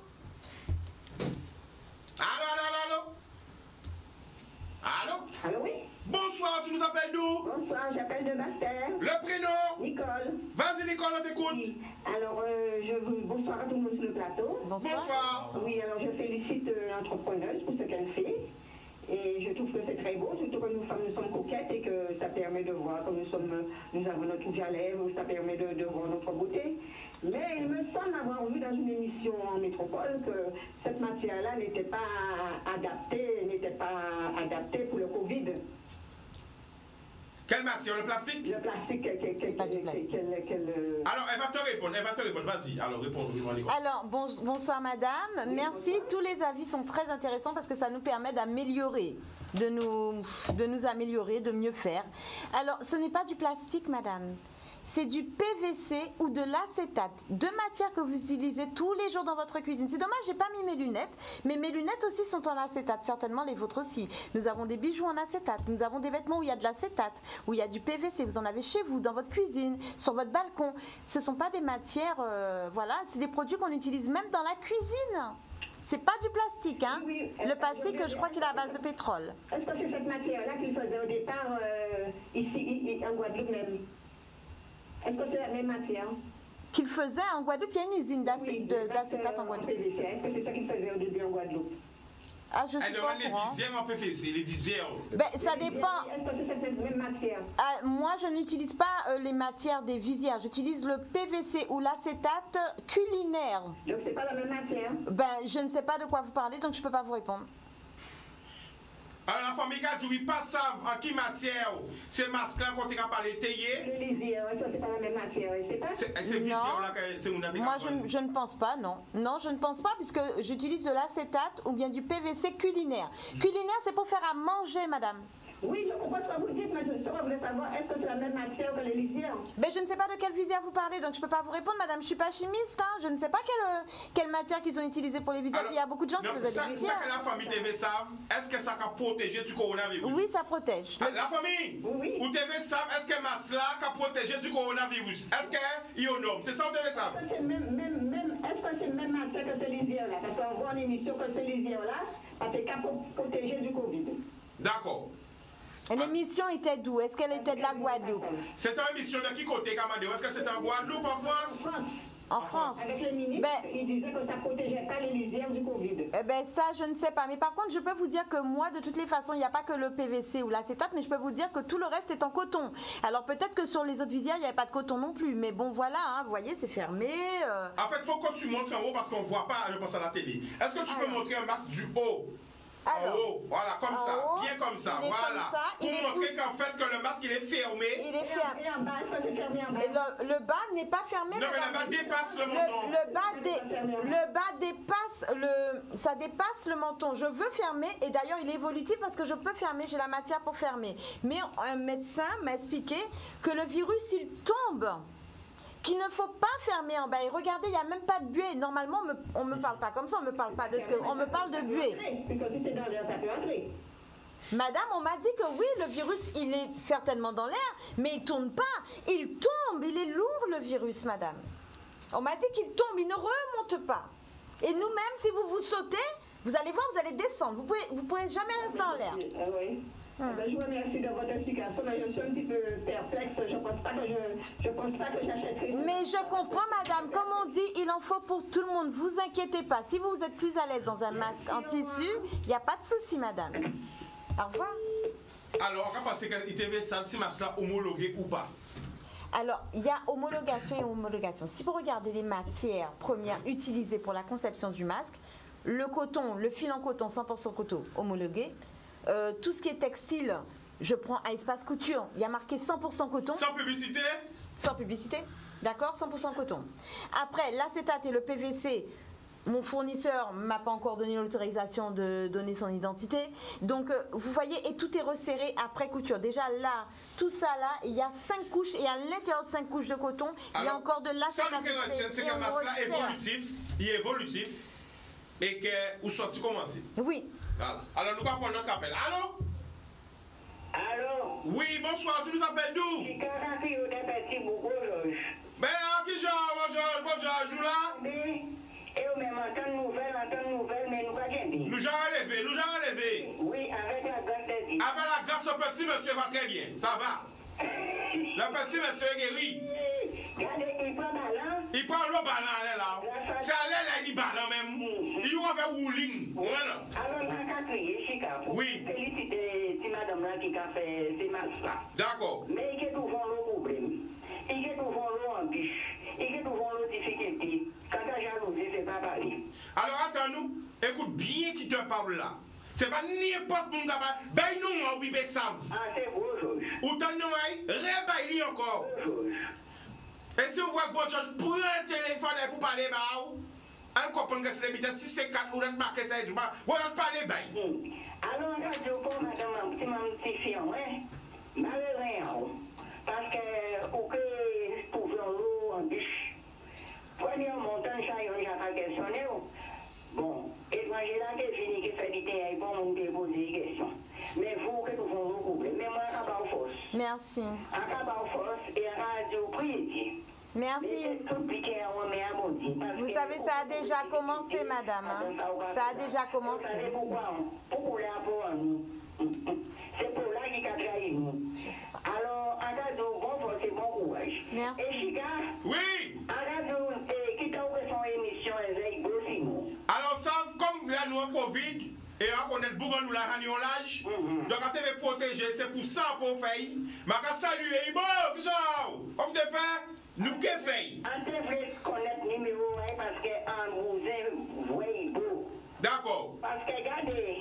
Allô, allô, allô? Allô? Allô, oui? Bonsoir, tu nous appelles d'où? Bonsoir, j'appelle de Master. Le prénom? Nicole. Nicole, on t'écoute. Oui. Alors, euh, je vous... bonsoir à tout le monde sur le plateau. Bonsoir. Bonsoir. Oui, alors je félicite euh, l'entrepreneuse pour ce qu'elle fait. Et je trouve que c'est très beau, surtout que nous femmes nous sommes coquettes et que ça permet de voir que nous sommes, nous avons notre rouge à lèvres, ça permet de, de voir notre beauté. Mais il me semble avoir vu dans une émission en métropole que cette matière-là n'était pas adaptée, n'était pas adaptée pour le Covid. Quelle matière? Le plastique? Le plastique, qu'elle... qu'elle- C'est pas du plastique. qu'elle- qu'elle, euh, Alors, elle va te répondre, elle va te répondre. Vas-y, alors réponds. Alors, bon- bonsoir madame, merci. Tous les avis sont très intéressants parce que ça nous permet d'améliorer, de nous, de nous améliorer, de mieux faire. Alors, ce n'est pas du plastique madame, c'est du P V C ou de l'acétate, deux matières que vous utilisez tous les jours dans votre cuisine. C'est dommage, j'ai pas mis mes lunettes, mais mes lunettes aussi sont en acétate, certainement les vôtres aussi. Nous avons des bijoux en acétate, nous avons des vêtements où il y a de l'acétate, où il y a du P V C, vous en avez chez vous, dans votre cuisine, sur votre balcon. Ce ne sont pas des matières, euh, voilà, c'est des produits qu'on utilise même dans la cuisine. C'est pas du plastique, hein. Oui, oui. Le plastique, je crois qu'il est à base de pétrole. Est-ce que c'est cette matière-là qu'il faisait au départ euh, ici, ici, en Guadeloupe même? Est-ce que c'est la même matière? Qu'il faisait en Guadeloupe, il y a une usine d'acé- Oui, de- d'acétate en Guadeloupe. P V C. Est-ce que c'est ça qu'il faisait au début en Guadeloupe? Ah, je Elle suis pas demande au les courant. visières en P V C, les visières. Ben, ça dépend. Est-ce que c'est cette même matière? Ah, moi, je n'utilise pas euh, les matières des visières. J'utilise le P V C ou l'acétate culinaire. Donc c'est pas la même matière? Ben, je ne sais pas de quoi vous parlez, donc je ne peux pas vous répondre. Alors, la famille a dit, oui, pas ça, en qui matière, c'est masculin quand tu as parlé taillé. Le lisier, est-ce que c'est pas la même matière? C'est pas? C'est c'est Non. visière, là, que- c'est où on a Moi, je, ne- je ne pense pas, non. Non, je ne pense pas, puisque j'utilise de l'acétate ou bien du P V C culinaire. Culinaire, c'est pour faire à manger, madame. Oui, je comprends ce que vous dites, mais je voulais savoir, est-ce que c'est la même matière que les lisières? Ben, je ne sais pas de quelle visière vous parlez, donc je ne peux pas vous répondre, madame. Je ne suis pas chimiste, hein. Je ne sais pas quelle, euh, quelle matière qu'ils ont utilisée pour les visières. Alors, Il y a beaucoup de gens qui donc, faisaient ça, des ça visières. que la famille T V savent, est-ce que ça a protégé du coronavirus? Oui, ça protège. Ah, la famille, Oui. ou T V savent, est-ce que Masla a protégé du coronavirus? Est-ce qu'il est au norme? C'est ça ou T V savent? Est-ce que c'est même, même, même, est-ce que c'est même matière que ces lisières-là? Parce qu'on voit en émission que ces lisières-là, ça fait qu'à pour protéger du Covid. D'accord. Et l'émission était d'où? Est-ce qu'elle était de la Guadeloupe? C'est une émission de qui côté, Kamadeo? Est-ce que c'est en Guadeloupe, en En France? France, En France? avec le ministre, Ben- il disait que ça ne protégeait pas les lisières du Covid. Eh ben ça, je ne sais pas. Mais par contre, je peux vous dire que moi, de toutes les façons, il n'y a pas que le P V C ou l'acétate, mais je peux vous dire que tout le reste est en coton. Alors peut-être que sur les autres visières, il n'y avait pas de coton non plus. Mais bon, voilà, hein, vous voyez, c'est fermé. euh. En fait, il faut que tu montres en haut parce qu'on ne voit pas, je pense, à la télé. Est-ce que tu peux Alors. montrer un masque du haut? Alors. En haut, voilà, comme En ça, haut, bien comme ça, il est voilà. comme ça, il Pour est montrer poussé. qu'en fait, que le masque, il est fermé. Il est fermé. Et en bas, est-ce que c'est fermé en bas? Et le, le bas n'est pas fermé. Non, mais madame. le bas dépasse le Le, menton. le bas dé- le bas dépasse le, ça dépasse le menton. Je veux fermer et d'ailleurs il est évolutif parce que je peux fermer, j'ai la matière pour fermer. Mais un médecin m'a expliqué que le virus il tombe, qu'il ne faut pas fermer en bas. Et regardez, il n'y a même pas de buée. Normalement, on ne me parle pas comme ça, on ne me parle pas de ce que, on me parle de buée. Parce que si c'est dans l'air, ça peut entrer. Madame, on m'a dit que oui, le virus, il est certainement dans l'air, mais il ne tourne pas. Il tombe, il est lourd le virus, madame. On m'a dit qu'il tombe, il ne remonte pas. Et nous-mêmes, si vous vous sautez, vous allez voir, vous allez descendre. Vous ne pouvez, vous pouvez jamais rester en l'air. Ah oui. Hum. Ben, je vous remercie de votre explication, mais je suis un petit peu perplexe. Je ne pense pas que je, je pense pas que j'achèterai. Mais je comprends, madame. Comme on dit, il en faut pour tout le monde. Vous inquiétez pas. Si vous êtes plus à l'aise dans un masque en tissu, il n'y a pas de souci, madame. Au revoir. Alors, on va passer que I T V savent si masque là homologué ou pas. Alors, il y a homologation et homologation. Si vous regardez les matières premières utilisées pour la conception du masque, le coton, le fil en coton, cent pour cent coton, homologué. Euh, tout ce qui est textile, je prends à Espace Couture, il y a marqué cent pour cent coton, Sans publicité? sans publicité, d'accord, cent pour cent coton. Après, l'acétate et le P V C, mon fournisseur ne m'a pas encore donné l'autorisation de donner son identité. Donc, euh, vous voyez, et tout est resserré après couture. Déjà là, tout ça là, il y a cinq couches et à l'intérieur de cinq couches de coton, il y a Alors, encore de Ça l'acétate. nous retient, c'est et que on masque là est resserre. évolutif, il est évolutif, et que vous sortez commencer. Oui. Voilà. Alors, nous allons prendre notre appel. Allô? Allô? Oui, bonsoir, tu nous appelles d'où? Je suis Carafi au département Bourgogne. Ben, à qui j'ai bonjour, bonjour, jour là? Et au même entendre nouvelle, entendre nouvelle, mais nous pas gagner. Nous j'ai relevé, nous j'ai relevé. Oui, avec la grande tête. Avec la grâce au petit monsieur va très bien, ça va. Le petit monsieur est guéri. Regardez, le ballon là. C'est à l'air là, il dit ballon même. Il va faire ruling. Voilà. Alors, on a crié, Chica. Oui. Féliciter si madame là qui a fait ces masques là. D'accord. Mais il y a toujours le problème. Il y a toujours l'ambition. Il y a toujours la difficulté. Quand la jalousie, c'est pas pareil. Alors attends-nous. Écoute bien qui te parle là. C'est pas n'importe qui va ben nous on va savent. Ah, c'est beau, Georges. Ou t'en nous aïe, réveille encore. Et si vous voyez que Georges prend le téléphone pour parler, bah, elle comprend que c'est les si c'est quatre ou d'être marqué ça, vous allez parler, bah. Alors, on va dire pour madame, petit maman, petit fille, ouais. Malheureusement, parce que pour que pour faire l'eau en biche, premier montant, ça y est, pas questionné. Bon, étranger là qui est fini, qui fait du terrain, pour nous poser des questions. Mais vous, que vous vous couvrez, mais moi, je vais force. Merci. Je vais force et je vais prier. Merci. Vous savez, ça a déjà commencé, madame. Hein? Ça a déjà commencé. C'est pour là qu'il a trahi nous. Alors, Agadou, bon force et bon courage. Merci. Et Chica, oui. Agadou, qui t'a ouvert son émission avec Beau Simon. Alors, ça, comme là, nous en Covid, et on est beaucoup nous la l'âge, donc on devait protéger, c'est pour ça pour faire. Mais quand saluer, bon, genre, on te fait, nous qui fait. On devrait connaître le numéro un parce qu'on vous voit beau. D'accord. Parce que regardez,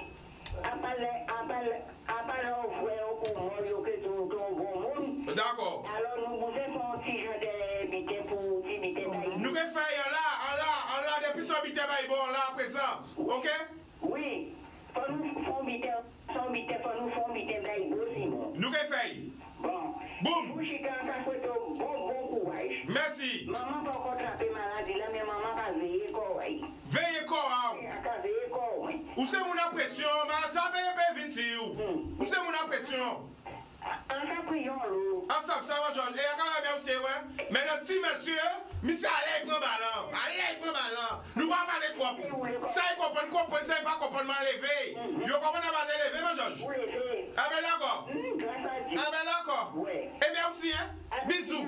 après on voit au monde que tout le monde. D'accord. Alors nous vous avons un petit genre de bité pour petit bité d'ailleurs. Nous qui fait là, là, là, depuis son bité bon là, à présent. Ok? Oui. Pour nous faire bité, son bité, pour nous faire bité d'ailleurs aussi. Nous qui fait? Bon. Boum. Vous chica, bon, bon courage. Merci. Maman pas contraper maladie là, mais maman va veiller quoi, oui. Veillez quoi? Veiller quoi, oui. Où c'est mon impression? Mais ça veut bien venir. Où c'est mon impression? En ça prions l'eau. En ça, ça va, Georges. Et encore bien aussi, ouais. Mais notre petit monsieur, monsieur, allez, prendre ballon. Allez, prendre ballon. Nous pas parler trop. Ça, il comprend, comprend, ça, il pas comprendre mal levé. Il comprend pas levé, mais Georges. Ah ben d'accord. Ah ben d'accord. Et bien aussi, hein. Bisous.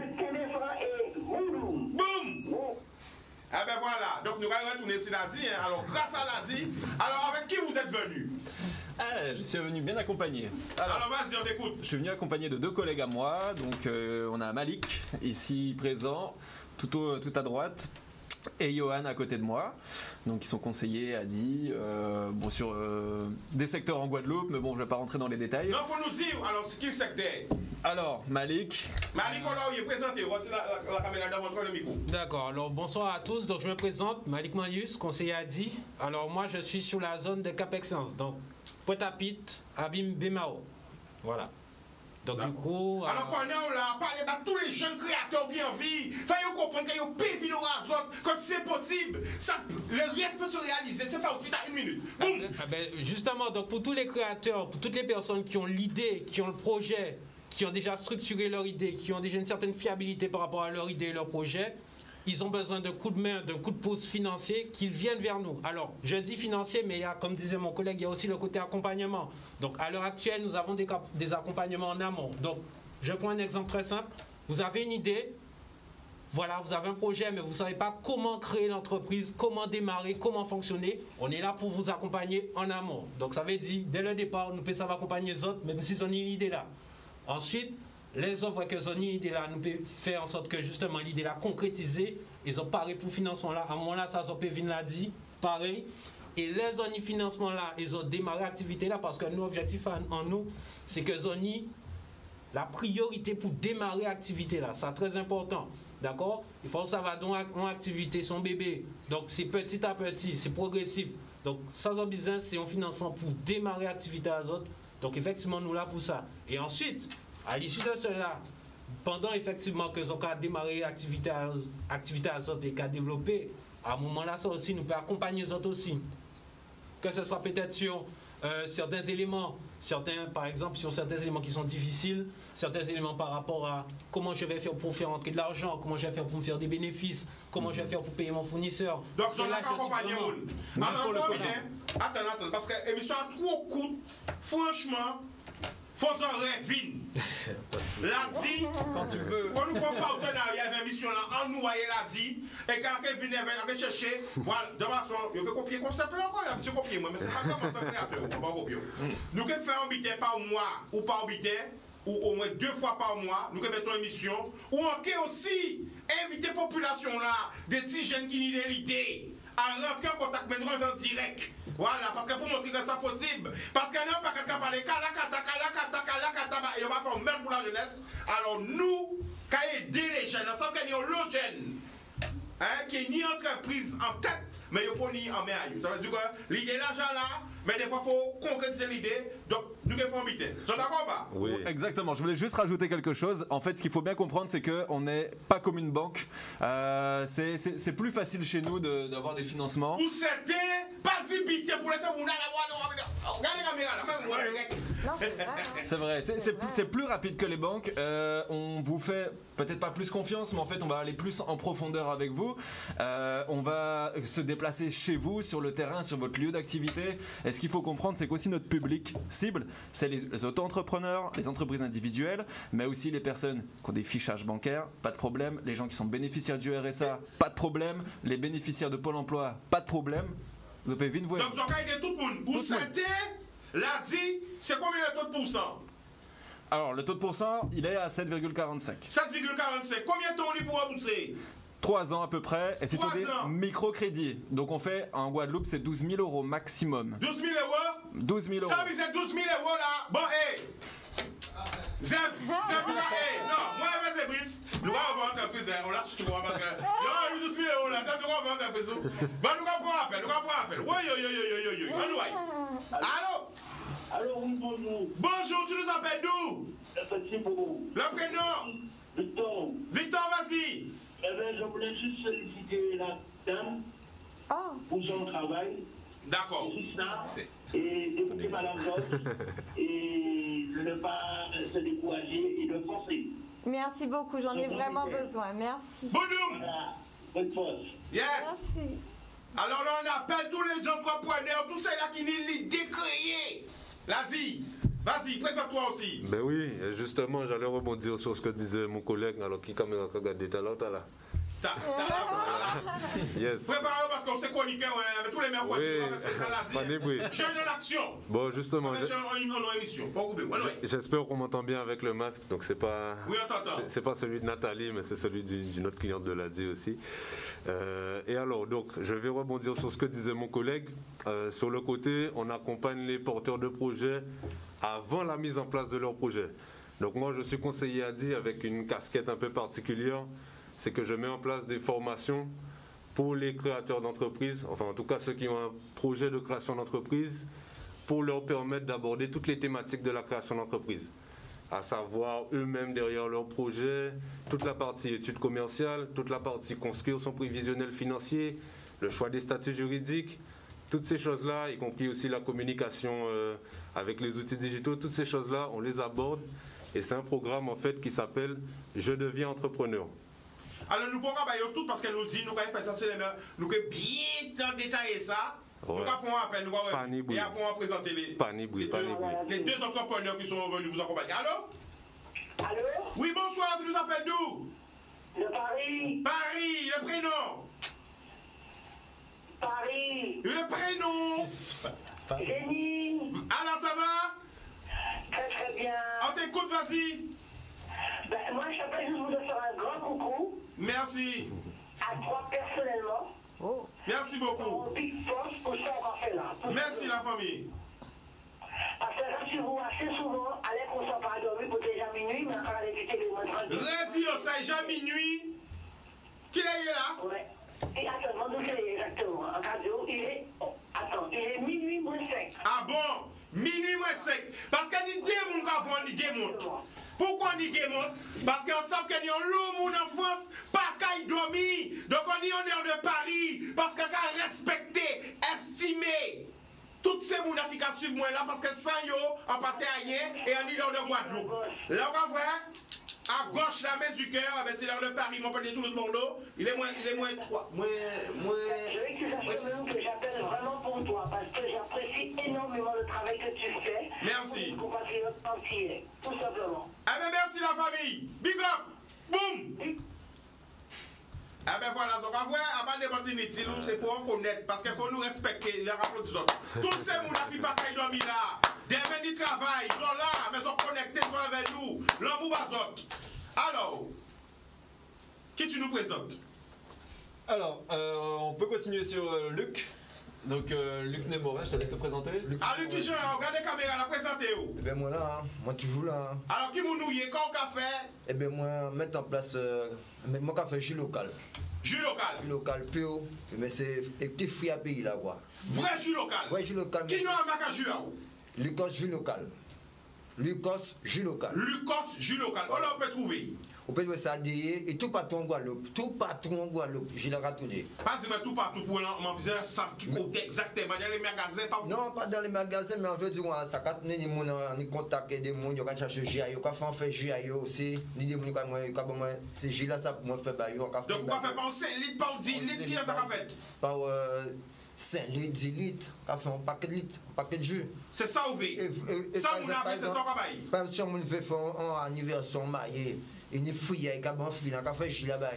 Boum. Ah ben voilà. Donc nous allons retourner sur Ladi. Hein. Alors grâce à Ladi, alors avec qui vous êtes venu? Ah, je suis venu bien accompagné. Alors, Alors vas-y, on t'écoute. Je suis venu accompagné de deux collègues à moi. Donc euh, on a Malik, ici présent, tout, au, tout à droite, et Johan à côté de moi. Donc ils sont conseillers, Adi, euh, bon, sur euh, des secteurs en Guadeloupe, mais bon, je ne vais pas rentrer dans les détails. Non, faut nous dire, alors, ce qui secteur? Alors, Malik. Malik, on l'a présenté, voici la, la, la caméra devant le micro. D'accord, alors bonsoir à tous. Donc je me présente, Malik Marius, conseiller Adi. Alors moi, je suis sur la zone de Cap-Excellence, donc Pointe-à-Pitre, Abim, Bémao. Voilà. Donc du coup... Alors qu'on est là, parlez à tous les jeunes créateurs qui ont envie, faites comprendre qu'ils ont payé vino à autres, que c'est possible, ça, le rêve peut se réaliser, c'est pas aussi à une minute. Ah ben, ah ben, justement, donc pour tous les créateurs, pour toutes les personnes qui ont l'idée, qui ont le projet, qui ont déjà structuré leur idée, qui ont déjà une certaine fiabilité par rapport à leur idée et leur projet, ils ont besoin d'un coup de main, d'un coup de pouce financier, qu'ils viennent vers nous. Alors, je dis financier, mais il y a, comme disait mon collègue, il y a aussi le côté accompagnement. Donc, à l'heure actuelle, nous avons des, des accompagnements en amont. Donc, je prends un exemple très simple. Vous avez une idée, voilà, vous avez un projet, mais vous ne savez pas comment créer l'entreprise, comment démarrer, comment fonctionner. On est là pour vous accompagner en amont. Donc, ça veut dire, dès le départ, nous pouvons accompagner les autres, même s'ils ont une idée là. Ensuite, les autres voient qu'ils ont une idée là, nous pouvons faire en sorte que justement l'idée là concrétisée, ils ont pareil pour financement là. À un moment là, ça peut venir là dit, pareil. Et les zones financement là, ils ont démarré l'activité là parce que nos objectifs en nous, c'est que Zoni, la priorité pour démarrer l'activité là, c'est très important. D'accord? Il faut que ça va dans une activité, son bébé. Donc c'est petit à petit, c'est progressif. Donc ça, c'est business, c'est un financement pour démarrer l'activité à autres. Donc effectivement, nous là pour ça. Et ensuite, à l'issue de cela, pendant effectivement que ont démarré l'activité activité à autres et qu'à développer, à un moment là, ça aussi, nous peut accompagner les autres aussi. Que ce soit peut-être sur euh, certains éléments, certains, par exemple, sur certains éléments qui sont difficiles, certains éléments par rapport à comment je vais faire pour faire entrer de l'argent, comment je vais faire pour me faire des bénéfices, comment je vais faire pour payer mon fournisseur. Donc, on a accompagné vous. Alors, attends, attends, parce que l'émission a trop court. Franchement, faut en rêver. Là, dit, quand tu veux. faut nous faire partenariat avec l'émission mission là, en noyé l'a dit, et quand quelqu'un vient avec chercher, voilà, de toute façon, il y a copier comme ça, encore, il y a copier moi, mais c'est pas comme ça, créateur, on va copier. Nous qui faisons habiter par mois ou par habiter, ou au moins deux fois par mois, nous mettons une émission, ou on peut aussi inviter la population là, des petits jeunes qui n'ont l'idée, à rentrer en contact avec nous en direct. Voilà, parce que pour montrer que c'est possible, parce qu'il n'y a pas quelqu'un qui parle, kalakata, kalakata, kalakata, et on va faire même pour la jeunesse. Alors nous, quand aider les jeunes, on sait qu'il y a l'autre jeune, hein, qui est ni entreprise en tête, mais il n'y a pas ni en mer. Ça veut dire que l'idée est l'argent là, mais des fois il faut concrétiser l'idée, donc nous devons habiter. Vous êtes d'accord ou pas? Oui. Exactement, je voulais juste rajouter quelque chose. En fait, ce qu'il faut bien comprendre, c'est qu'on n'est pas comme une banque. Euh, c'est plus facile chez nous d'avoir de, des financements. Vous c'était pas d'habiter pour laisser mon regardez la caméra là, même moi. Non, c'est vrai. Hein. C'est vrai, c'est plus, plus rapide que les banques. Euh, on vous fait peut-être pas plus confiance, mais en fait, on va aller plus en profondeur avec vous. Euh, on va se déplacer chez vous, sur le terrain, sur votre lieu d'activité. Et ce qu'il faut comprendre, c'est qu'aussi notre public cible, c'est les, les auto-entrepreneurs, les entreprises individuelles, mais aussi les personnes qui ont des fichages bancaires, pas de problème. Les gens qui sont bénéficiaires du R S A, pas de problème. Les bénéficiaires de Pôle emploi, pas de problème. Vous avez vite voir. Donc, vous avez aidé tout le monde. Vous c'était, l'a dit, c'est combien le taux de pourcent? Alors, le taux de pourcent, il est à sept virgule quarante-cinq. sept virgule quarante-cinq. Combien de temps on est pour rembourser? trois ans à peu près, et c'est sur des microcrédits. Donc on fait, en Guadeloupe, c'est douze mille euros maximum. douze mille euros? douze mille euros. Ça veut dire douze mille euros là. Bon, hé! Zeb, Zeb, là, hé! Non, moi, je vais Brice. Nous allons voir l'entreprise, on lâche tout le monde parce que. Il y a douze mille euros là, Zeb, nous allons voir l'entreprise. Bon, nous allons prendre appel, nous allons prendre appel. Oui, oui, oui, oui, oui, oui. Allô? Allô, oui, bonjour. Bonjour, tu nous appelles d'où? Le prénom? Victor. Victor, vas-y. Eh bien, je voulais juste solliciter la dame oh. pour son travail. D'accord. Et d'écouter Madame Georges et de ne pas se décourager et de penser. Merci beaucoup, j'en ai vraiment besoin. Merci. Boudou. Voilà. Bonne force. Yes. Merci. Alors là, on appelle tous les entrepreneurs, tous ceux-là qui n'ont l'idée créée. L'a dit. Vas-y, présente-toi aussi. Ben oui, justement, j'allais rebondir sur ce que disait mon collègue, alors qui caméra regardait tout à l'heure, là. T'as là, yes. Préparez-vous parce qu'on sait qu'on y avec tous les meilleurs oui. Jeune en action. Bon, justement. J'espère qu'on m'entend bien avec le masque, donc c'est pas. Oui, on t'entend. C'est pas celui de Nathalie, mais c'est celui d'une autre cliente de l'A D I aussi. Euh, et alors, donc, je vais rebondir sur ce que disait mon collègue. Euh, sur le côté, on accompagne les porteurs de projets avant la mise en place de leur projet. Donc moi, je suis conseiller A D I avec une casquette un peu particulière. C'est que je mets en place des formations pour les créateurs d'entreprises, enfin en tout cas ceux qui ont un projet de création d'entreprise, pour leur permettre d'aborder toutes les thématiques de la création d'entreprise, à savoir eux-mêmes derrière leur projet, toute la partie études commerciales, toute la partie construire son prévisionnel financier, le choix des statuts juridiques, toutes ces choses-là, y compris aussi la communication euh, avec les outils digitaux, toutes ces choses-là, on les aborde et c'est un programme en fait qui s'appelle « Je deviens entrepreneur ». Alors nous pouvons travailler tout parce qu'elle nous dit, nous allons faire ça sur les mains, nous allons bien détailler ça. Ouais. Nous allons prendre appel, nous allons et après on va présenter les, Panibri, les, deux, les deux entrepreneurs qui sont venus vous accompagner. Allô? Allô? Oui, bonsoir, tu nous appelles d'où? De Paris. Paris, le prénom? Paris. Le prénom? Génie. Alors ça va? Très très bien. On t'écoute, vas-y. Ben, moi, je t'appelle juste vous de faire un grand coucou. Merci. À toi personnellement. Oh. Merci beaucoup. Pour ça, on va faire là. Merci la famille. Parce que rassurez-vous, assez souvent, allez qu'on s'en parle dormir pour déjà minuit, mais quand elle est quitté les mois de Radio, ça est déjà minuit. Qui est là? Ouais. Et attends, demande où c'est exactement. En radio, il est. Oh, attends, il est minuit moins cinq. Ah bon? Minuit moins cinq. Parce qu'il y a des démons qui vont des démons. Pourquoi on dit démon? Parce qu'on sait qu'il y a un lot monde en France, pas qu'à y dormir. Donc on est en heure de Paris, parce qu'on a respecté, estimé toutes ces gens qui suivent moi là, parce que sans yo, on partait à rien et on est l'heure de Guadeloupe. Là on va voir, à gauche la main du cœur, c'est l'heure de Paris, on peut dire tout le monde là, il est moins, il est moins trois, moins, moins. Je veux que tu saches que j'appelle vraiment pour toi, parce que j'apprécie énormément le travail que tu fais. Merci. Pour compatriotes entiers, tout simplement. Eh bien merci la famille, big up, boum. Ah ben voilà, donc en vrai, à part des montées inutiles, c'est faut en connaître, parce qu'il faut nous respecter les rapports des autres. Tous ces gens qui ne sont pas dormir là, des gens qui travaillent, ils sont là, mais ils sont connectés, ils sont avec nous. L'amour bazot. Alors, qui tu nous présentes? Alors, euh, on peut continuer sur euh, Luc. Donc, euh, Luc Nemorin, je te laisse te présenter. Luc Ah, Luc Tijon, regardez la caméra, la présentez où? Eh bien, moi là, hein. Moi toujours là. Hein. Alors, qui nous nouille, quand on a fait? Eh bien, moi, mettre en place. Euh, moi, qui fait jus local. Jus local? Jus local, pur. Mais c'est un petit fruit à pays là, quoi. Vrai jus local? Vrai jus local. Qui nous a marqué un jus à où? Lucas jus local. Lucas jus local. Lucas jus local. Oh là, on peut trouver. On peut trouver ça à et tout partout en Guadeloupe. Tout partout en Guadeloupe. Je l'ai ratonné. Pas dire tout partout pour m'en ça qui compte exactement dans les magasins. Pas... Non, pas dans les magasins, mais en fait, ça quand on est en contact avec des gens, on cherche G A I, on fait faire G A I aussi. Des gens qui ont ces G là, ça pour moi faire bailler. Donc, on va faire par cinq litres, par dix litres, qui a ça fait? Par cinq litres, dix litres, on fait un paquet de litres, un paquet de jus. C'est ça, vous voulez? Ça, vous l'avez, c'est ça, on va bailler. Par exemple, si on fait un anniversaire marié, il y a des fruits, il y a des fruits, il y a des fruits là-bas.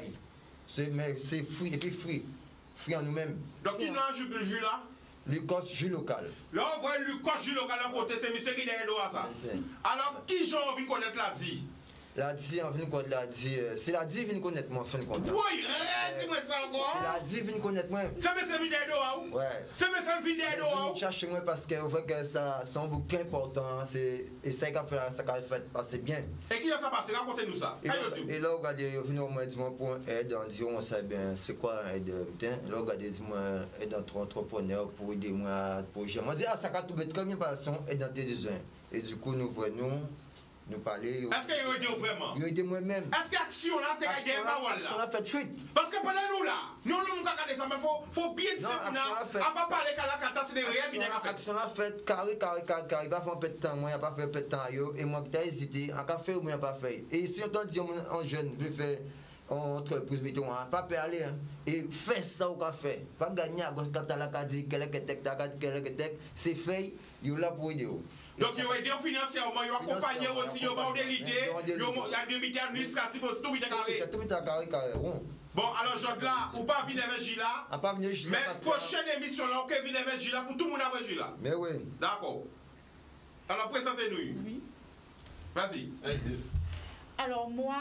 C'est fruits et puis fruits. Fruits en nous-mêmes. Donc, qui n'a un jus de jus là? Lucas jus local. Là, on voit Lucas jus local à côté, c'est monsieur qui est derrière ça. Alors, qui j'ai envie de connaître la dit? La dit, on vient de connaître la dit. C'est la dit, vient connaître moi, fin de compte. Oui, dis-moi ça encore. C'est la dit, vient connaître moi. C'est monsieur qui est derrière où? Ouais. C'est monsieur qui est derrière où? Cherchez moi parce que voit que ça, c'est un bouquin important. Et ça a fait, ça a fait passer bien. Et qui a ça passé? Racontez-nous ça. Et là, regardez, vous venez au moins dire pour aide, on dit, on sait bien, c'est quoi aide? Là, regardez, dis-moi, aide entrepreneur pour aider moi à projet. Moi, je dis, ah, ça a tout être comme une façon, aide dans tes designs. Et du coup, nous voyons. Nous parler. Est-ce qu'il y a aidé vraiment? Il a aidé moi-même. Est-ce que l'action là, t'es aidé paroles là? Action là fait suite. Parce que pendant nous là, nous nous nous regardons ça, mais faut faut bien dire ça. À pas parler qu'à la cata, c'est des réels qui n'est pas fait. Action là fait carré carré carré carré. Il va faire un peu de temps, moi il a pas fait un peu de temps yo. Et moi qui t'ai hésité, en café ou bien pas fait. Et si on t'en dit en jeune, je faire entreprise mettons pas aller et faire ça au café. Pas gagner à gauche quand t'as la cadi, quelle est tech, ta cadi, quelle est tech, c'est fait, il là pour aider. Donc, il y a aidé financièrement, il y a accompagné aussi, il y a l'idée, il y a des métiers administratifs aussi, tout est carré. Tout est carré, carré, rond. Bon, alors, Jod là, ou pas venir avec Gila. Ah, pas venir Gila. Mais prochaine émission là, ok, venir avec Gila pour tout le monde avec Gila. Mais oui. D'accord. Alors, présentez-nous. Oui. Vas-y. Vas-y. Alors, moi,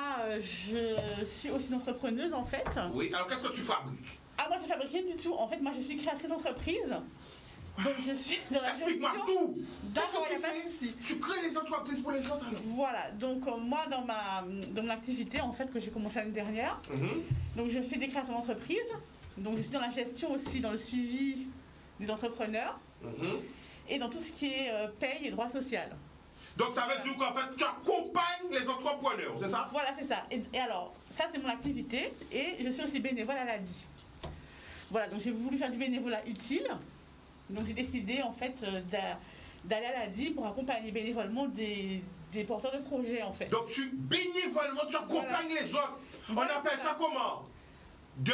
je suis aussi une entrepreneuse en fait. Oui, alors qu'est-ce que tu fabriques? Ah, moi, je fabrique rien du tout. En fait, moi, je suis créatrice d'entreprise. Donc je suis dans la Explique-moi tout. D'accord, il n'y a pas de souci. Tu crées les entreprises pour les autres alors? Voilà, donc euh, moi dans ma dans mon activité en fait que j'ai commencé l'année dernière, mm-hmm. donc je fais des créations d'entreprises, donc je suis dans la gestion aussi, dans le suivi des entrepreneurs, mm-hmm. et dans tout ce qui est euh, paye et droit social. Donc ça veut dire qu'en fait tu accompagnes les entrepreneurs, c'est ça? Voilà, c'est ça. Et, et alors, ça c'est mon activité et je suis aussi bénévole à l'A D I. Voilà, donc j'ai voulu faire du bénévolat utile. Donc j'ai décidé en fait euh, d'aller à l'A D I pour accompagner bénévolement des, des porteurs de projets en fait. Donc tu bénévolement tu accompagnes voilà. les autres. Voilà, on appelle ça. ça comment? De...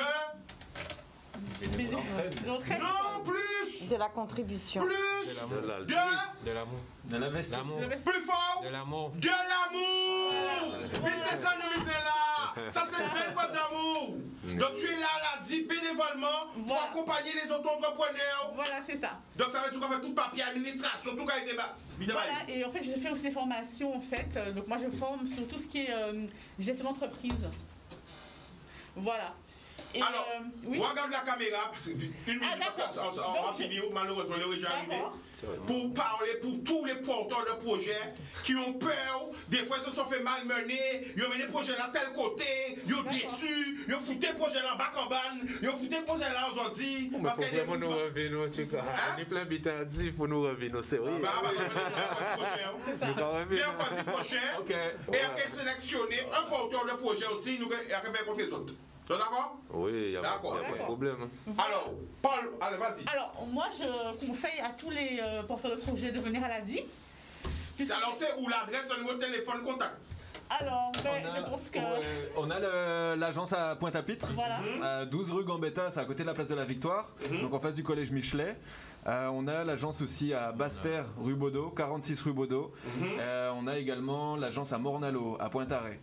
De l'entraide. Non, plus. De la contribution. Plus. De l'amour. De l'investissement. Plus fort. De l'amour. De l'amour. Mais c'est ça nous misons là. Ça c'est une belle preuve d'amour. Donc tu es là à l'A D I bénévolement pour voilà. accompagner les auto-entrepreneurs. Voilà, c'est ça. Donc ça veut dire qu'on fait tout papier, administration, tout qualité. Voilà, et en fait je fais aussi des formations en fait. Donc moi je forme sur tout ce qui est euh, gestion d'entreprise. Voilà. Et alors, euh, oui. regarde la caméra, parce que une minute, ah, parce qu'on va finir, malheureusement, il est déjà arrivé, pour parler pour tous les porteurs de projets qui ont peur, des fois ils se sont fait malmener, ils ont mené le projet là tel côté, ils ont déçu, ils ont foutu le projet là bas en banne, ils ont foutu le projet là aujourd'hui. Il faut vraiment nous revenir, tu vois. On est plein de temps dit, il faut nous revenir, c'est vrai. Bah, bah, on va Mais on va dire prochain, et on va sélectionner un porteur de projet aussi, nous arriver contre les autres. D'accord? Oui, il n'y a, a pas de problème. Alors, Paul, allez, vas-y. Alors, moi, je conseille à tous les euh, porteurs de projet de venir à l'A D I. Alors, c'est où l'adresse, le numéro de téléphone, contact? Alors, ben, a, je pense que... Euh, on a l'agence à Pointe-à-Pitre, voilà. à douze rue Gambetta, c'est à côté de la place de la Victoire, mm-hmm. donc en face du collège Michelet. Euh, on a l'agence aussi à Basse-Terre, rue Baudot, quarante-six rue Baudot. Mm-hmm. euh, on a également l'agence à Mornalo, à Pointe-à-Ré.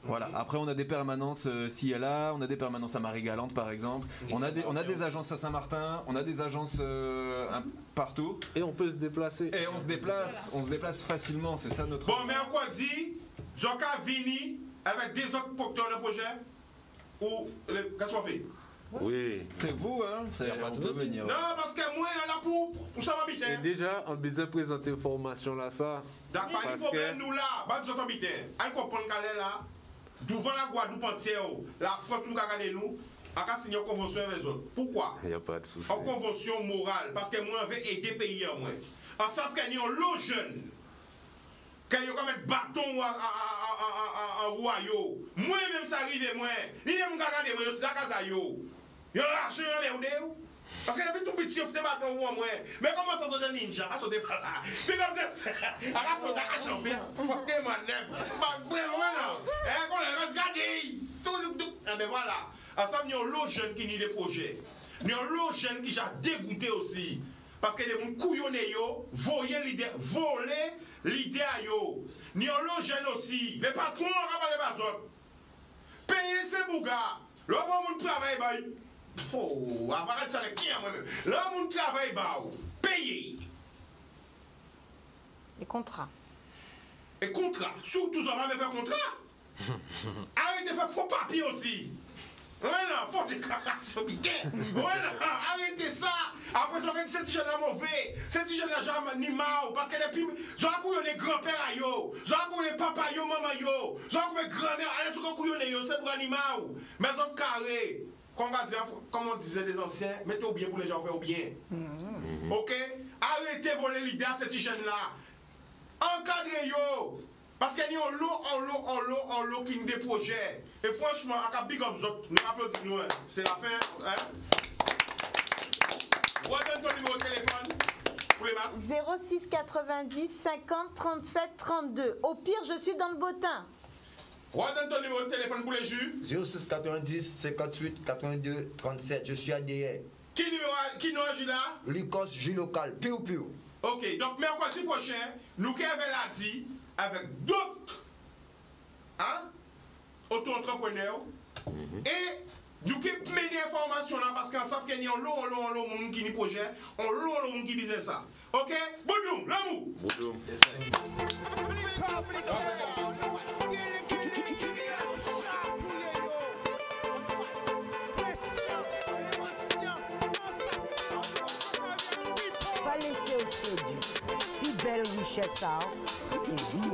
Voilà. Après, on a des permanences euh, ci et là, on a des permanences à Marie-Galante, par exemple. On a des, on a des agences à Saint-Martin, on a des agences euh, un- partout. Et on peut se déplacer. Et on se déplace, on se déplace facilement, c'est ça notre. Bon, mais à quoi dit, Zoka Vini avec des autres porteurs de projet ou le- qu'est-ce qu'on fait? Oui. C'est vous, hein? C'est on peut venir. Non, parce que moi, là pour, pour ça m'habiter. Et déjà, on besoin présenter formation là, ça. D'accord, pas de Parce problème, que- nous là, pas de autres habitants. On comprend qu'elle est là, devant la Guadeloupe entière, la France, nous regardez nous, on a signé une convention avec les autres. Pourquoi? Il n'y a pas de souci. En convention morale, parce que moi, je veux aider le pays en moi. En savant qu'il y a un lot jeune, quand il y a comme un bâton en royaume, moi-même, ça arrive, moi, il y a un regarder, moi, c'est ça qu'il y a. Il y a un argent en l'air, parce que depuis tout petit, on fait des bâtons ou moi. Mais comment ça saute ninja? À sauter par là. Puis comme ça, à sauter à chamber. Fuck des manèvres. Bref, voilà. Eh, qu'on les regarde. Tout, tout. Eh ben voilà. À ça, il y a un lot jeune qui nie des projets. Il y a un lot jeune qui j'ai dégoûté aussi. Parce que les gens couillonnés, voler l'idée, voler l'idée à yo. Il y a un lot jeune aussi. Les patrons, on va parler pas d'autres. Payer ces bougas. L'homme, on travaille, bah. Oh, arrête ça avec qui moi-même. Là, mon travail, bah, payé. Les contrats. Et contrat. Surtout, ça va me faire contrat. Arrêtez de faire faux papier aussi. Voilà, faut déclaration. Voilà, arrêtez ça. Après, vous avez cette jeune là mauvais. Cette jeune là, jamais ni mal. Parce que depuis, vous avez les grands-pères à yo. Vous avez les papas yo, maman yo. Vous avez les grands-mères. Allez, vous avez yo, c'est pour animal. Mais vous carré. Comme on disait les anciens, mettez-vous bien pour les gens faire bien. Mm-hmm. Ok? Arrêtez de voler l'idée à cette jeune-là. Encadrez-yo. Parce qu'il y a un lot, un lot, un lot, un lot qui nous des projets. Et franchement, à big up autres, nous applaudissons. C'est la fin. Hein? Redonne ton numéro de téléphone pour les masques. zéro six quatre-vingt-dix cinquante trente-sept trente-deux. Au pire, je suis dans le bottin. Redonne ton numéro de téléphone pour les jus. zéro six quatre-vingt-dix cinquante-huit quatre-vingt-deux trente-sept. Je suis à D R. Qui numéro qui nous agit là? Lucas J local. Piu piu. Ok, donc mercredi prochain, nous qui avons la dit avec d'autres hein, auto-entrepreneurs mm-hmm. et nous qui menons l'information là parce qu'on sait qu'il y a un lot, un lot, un lot de monde qui n'y projet, un lot, un lot de monde qui disait ça. Ok? Boudoum, l'amour! Boudoum. Pas laisser au chaud, puis belle richesse, ça, et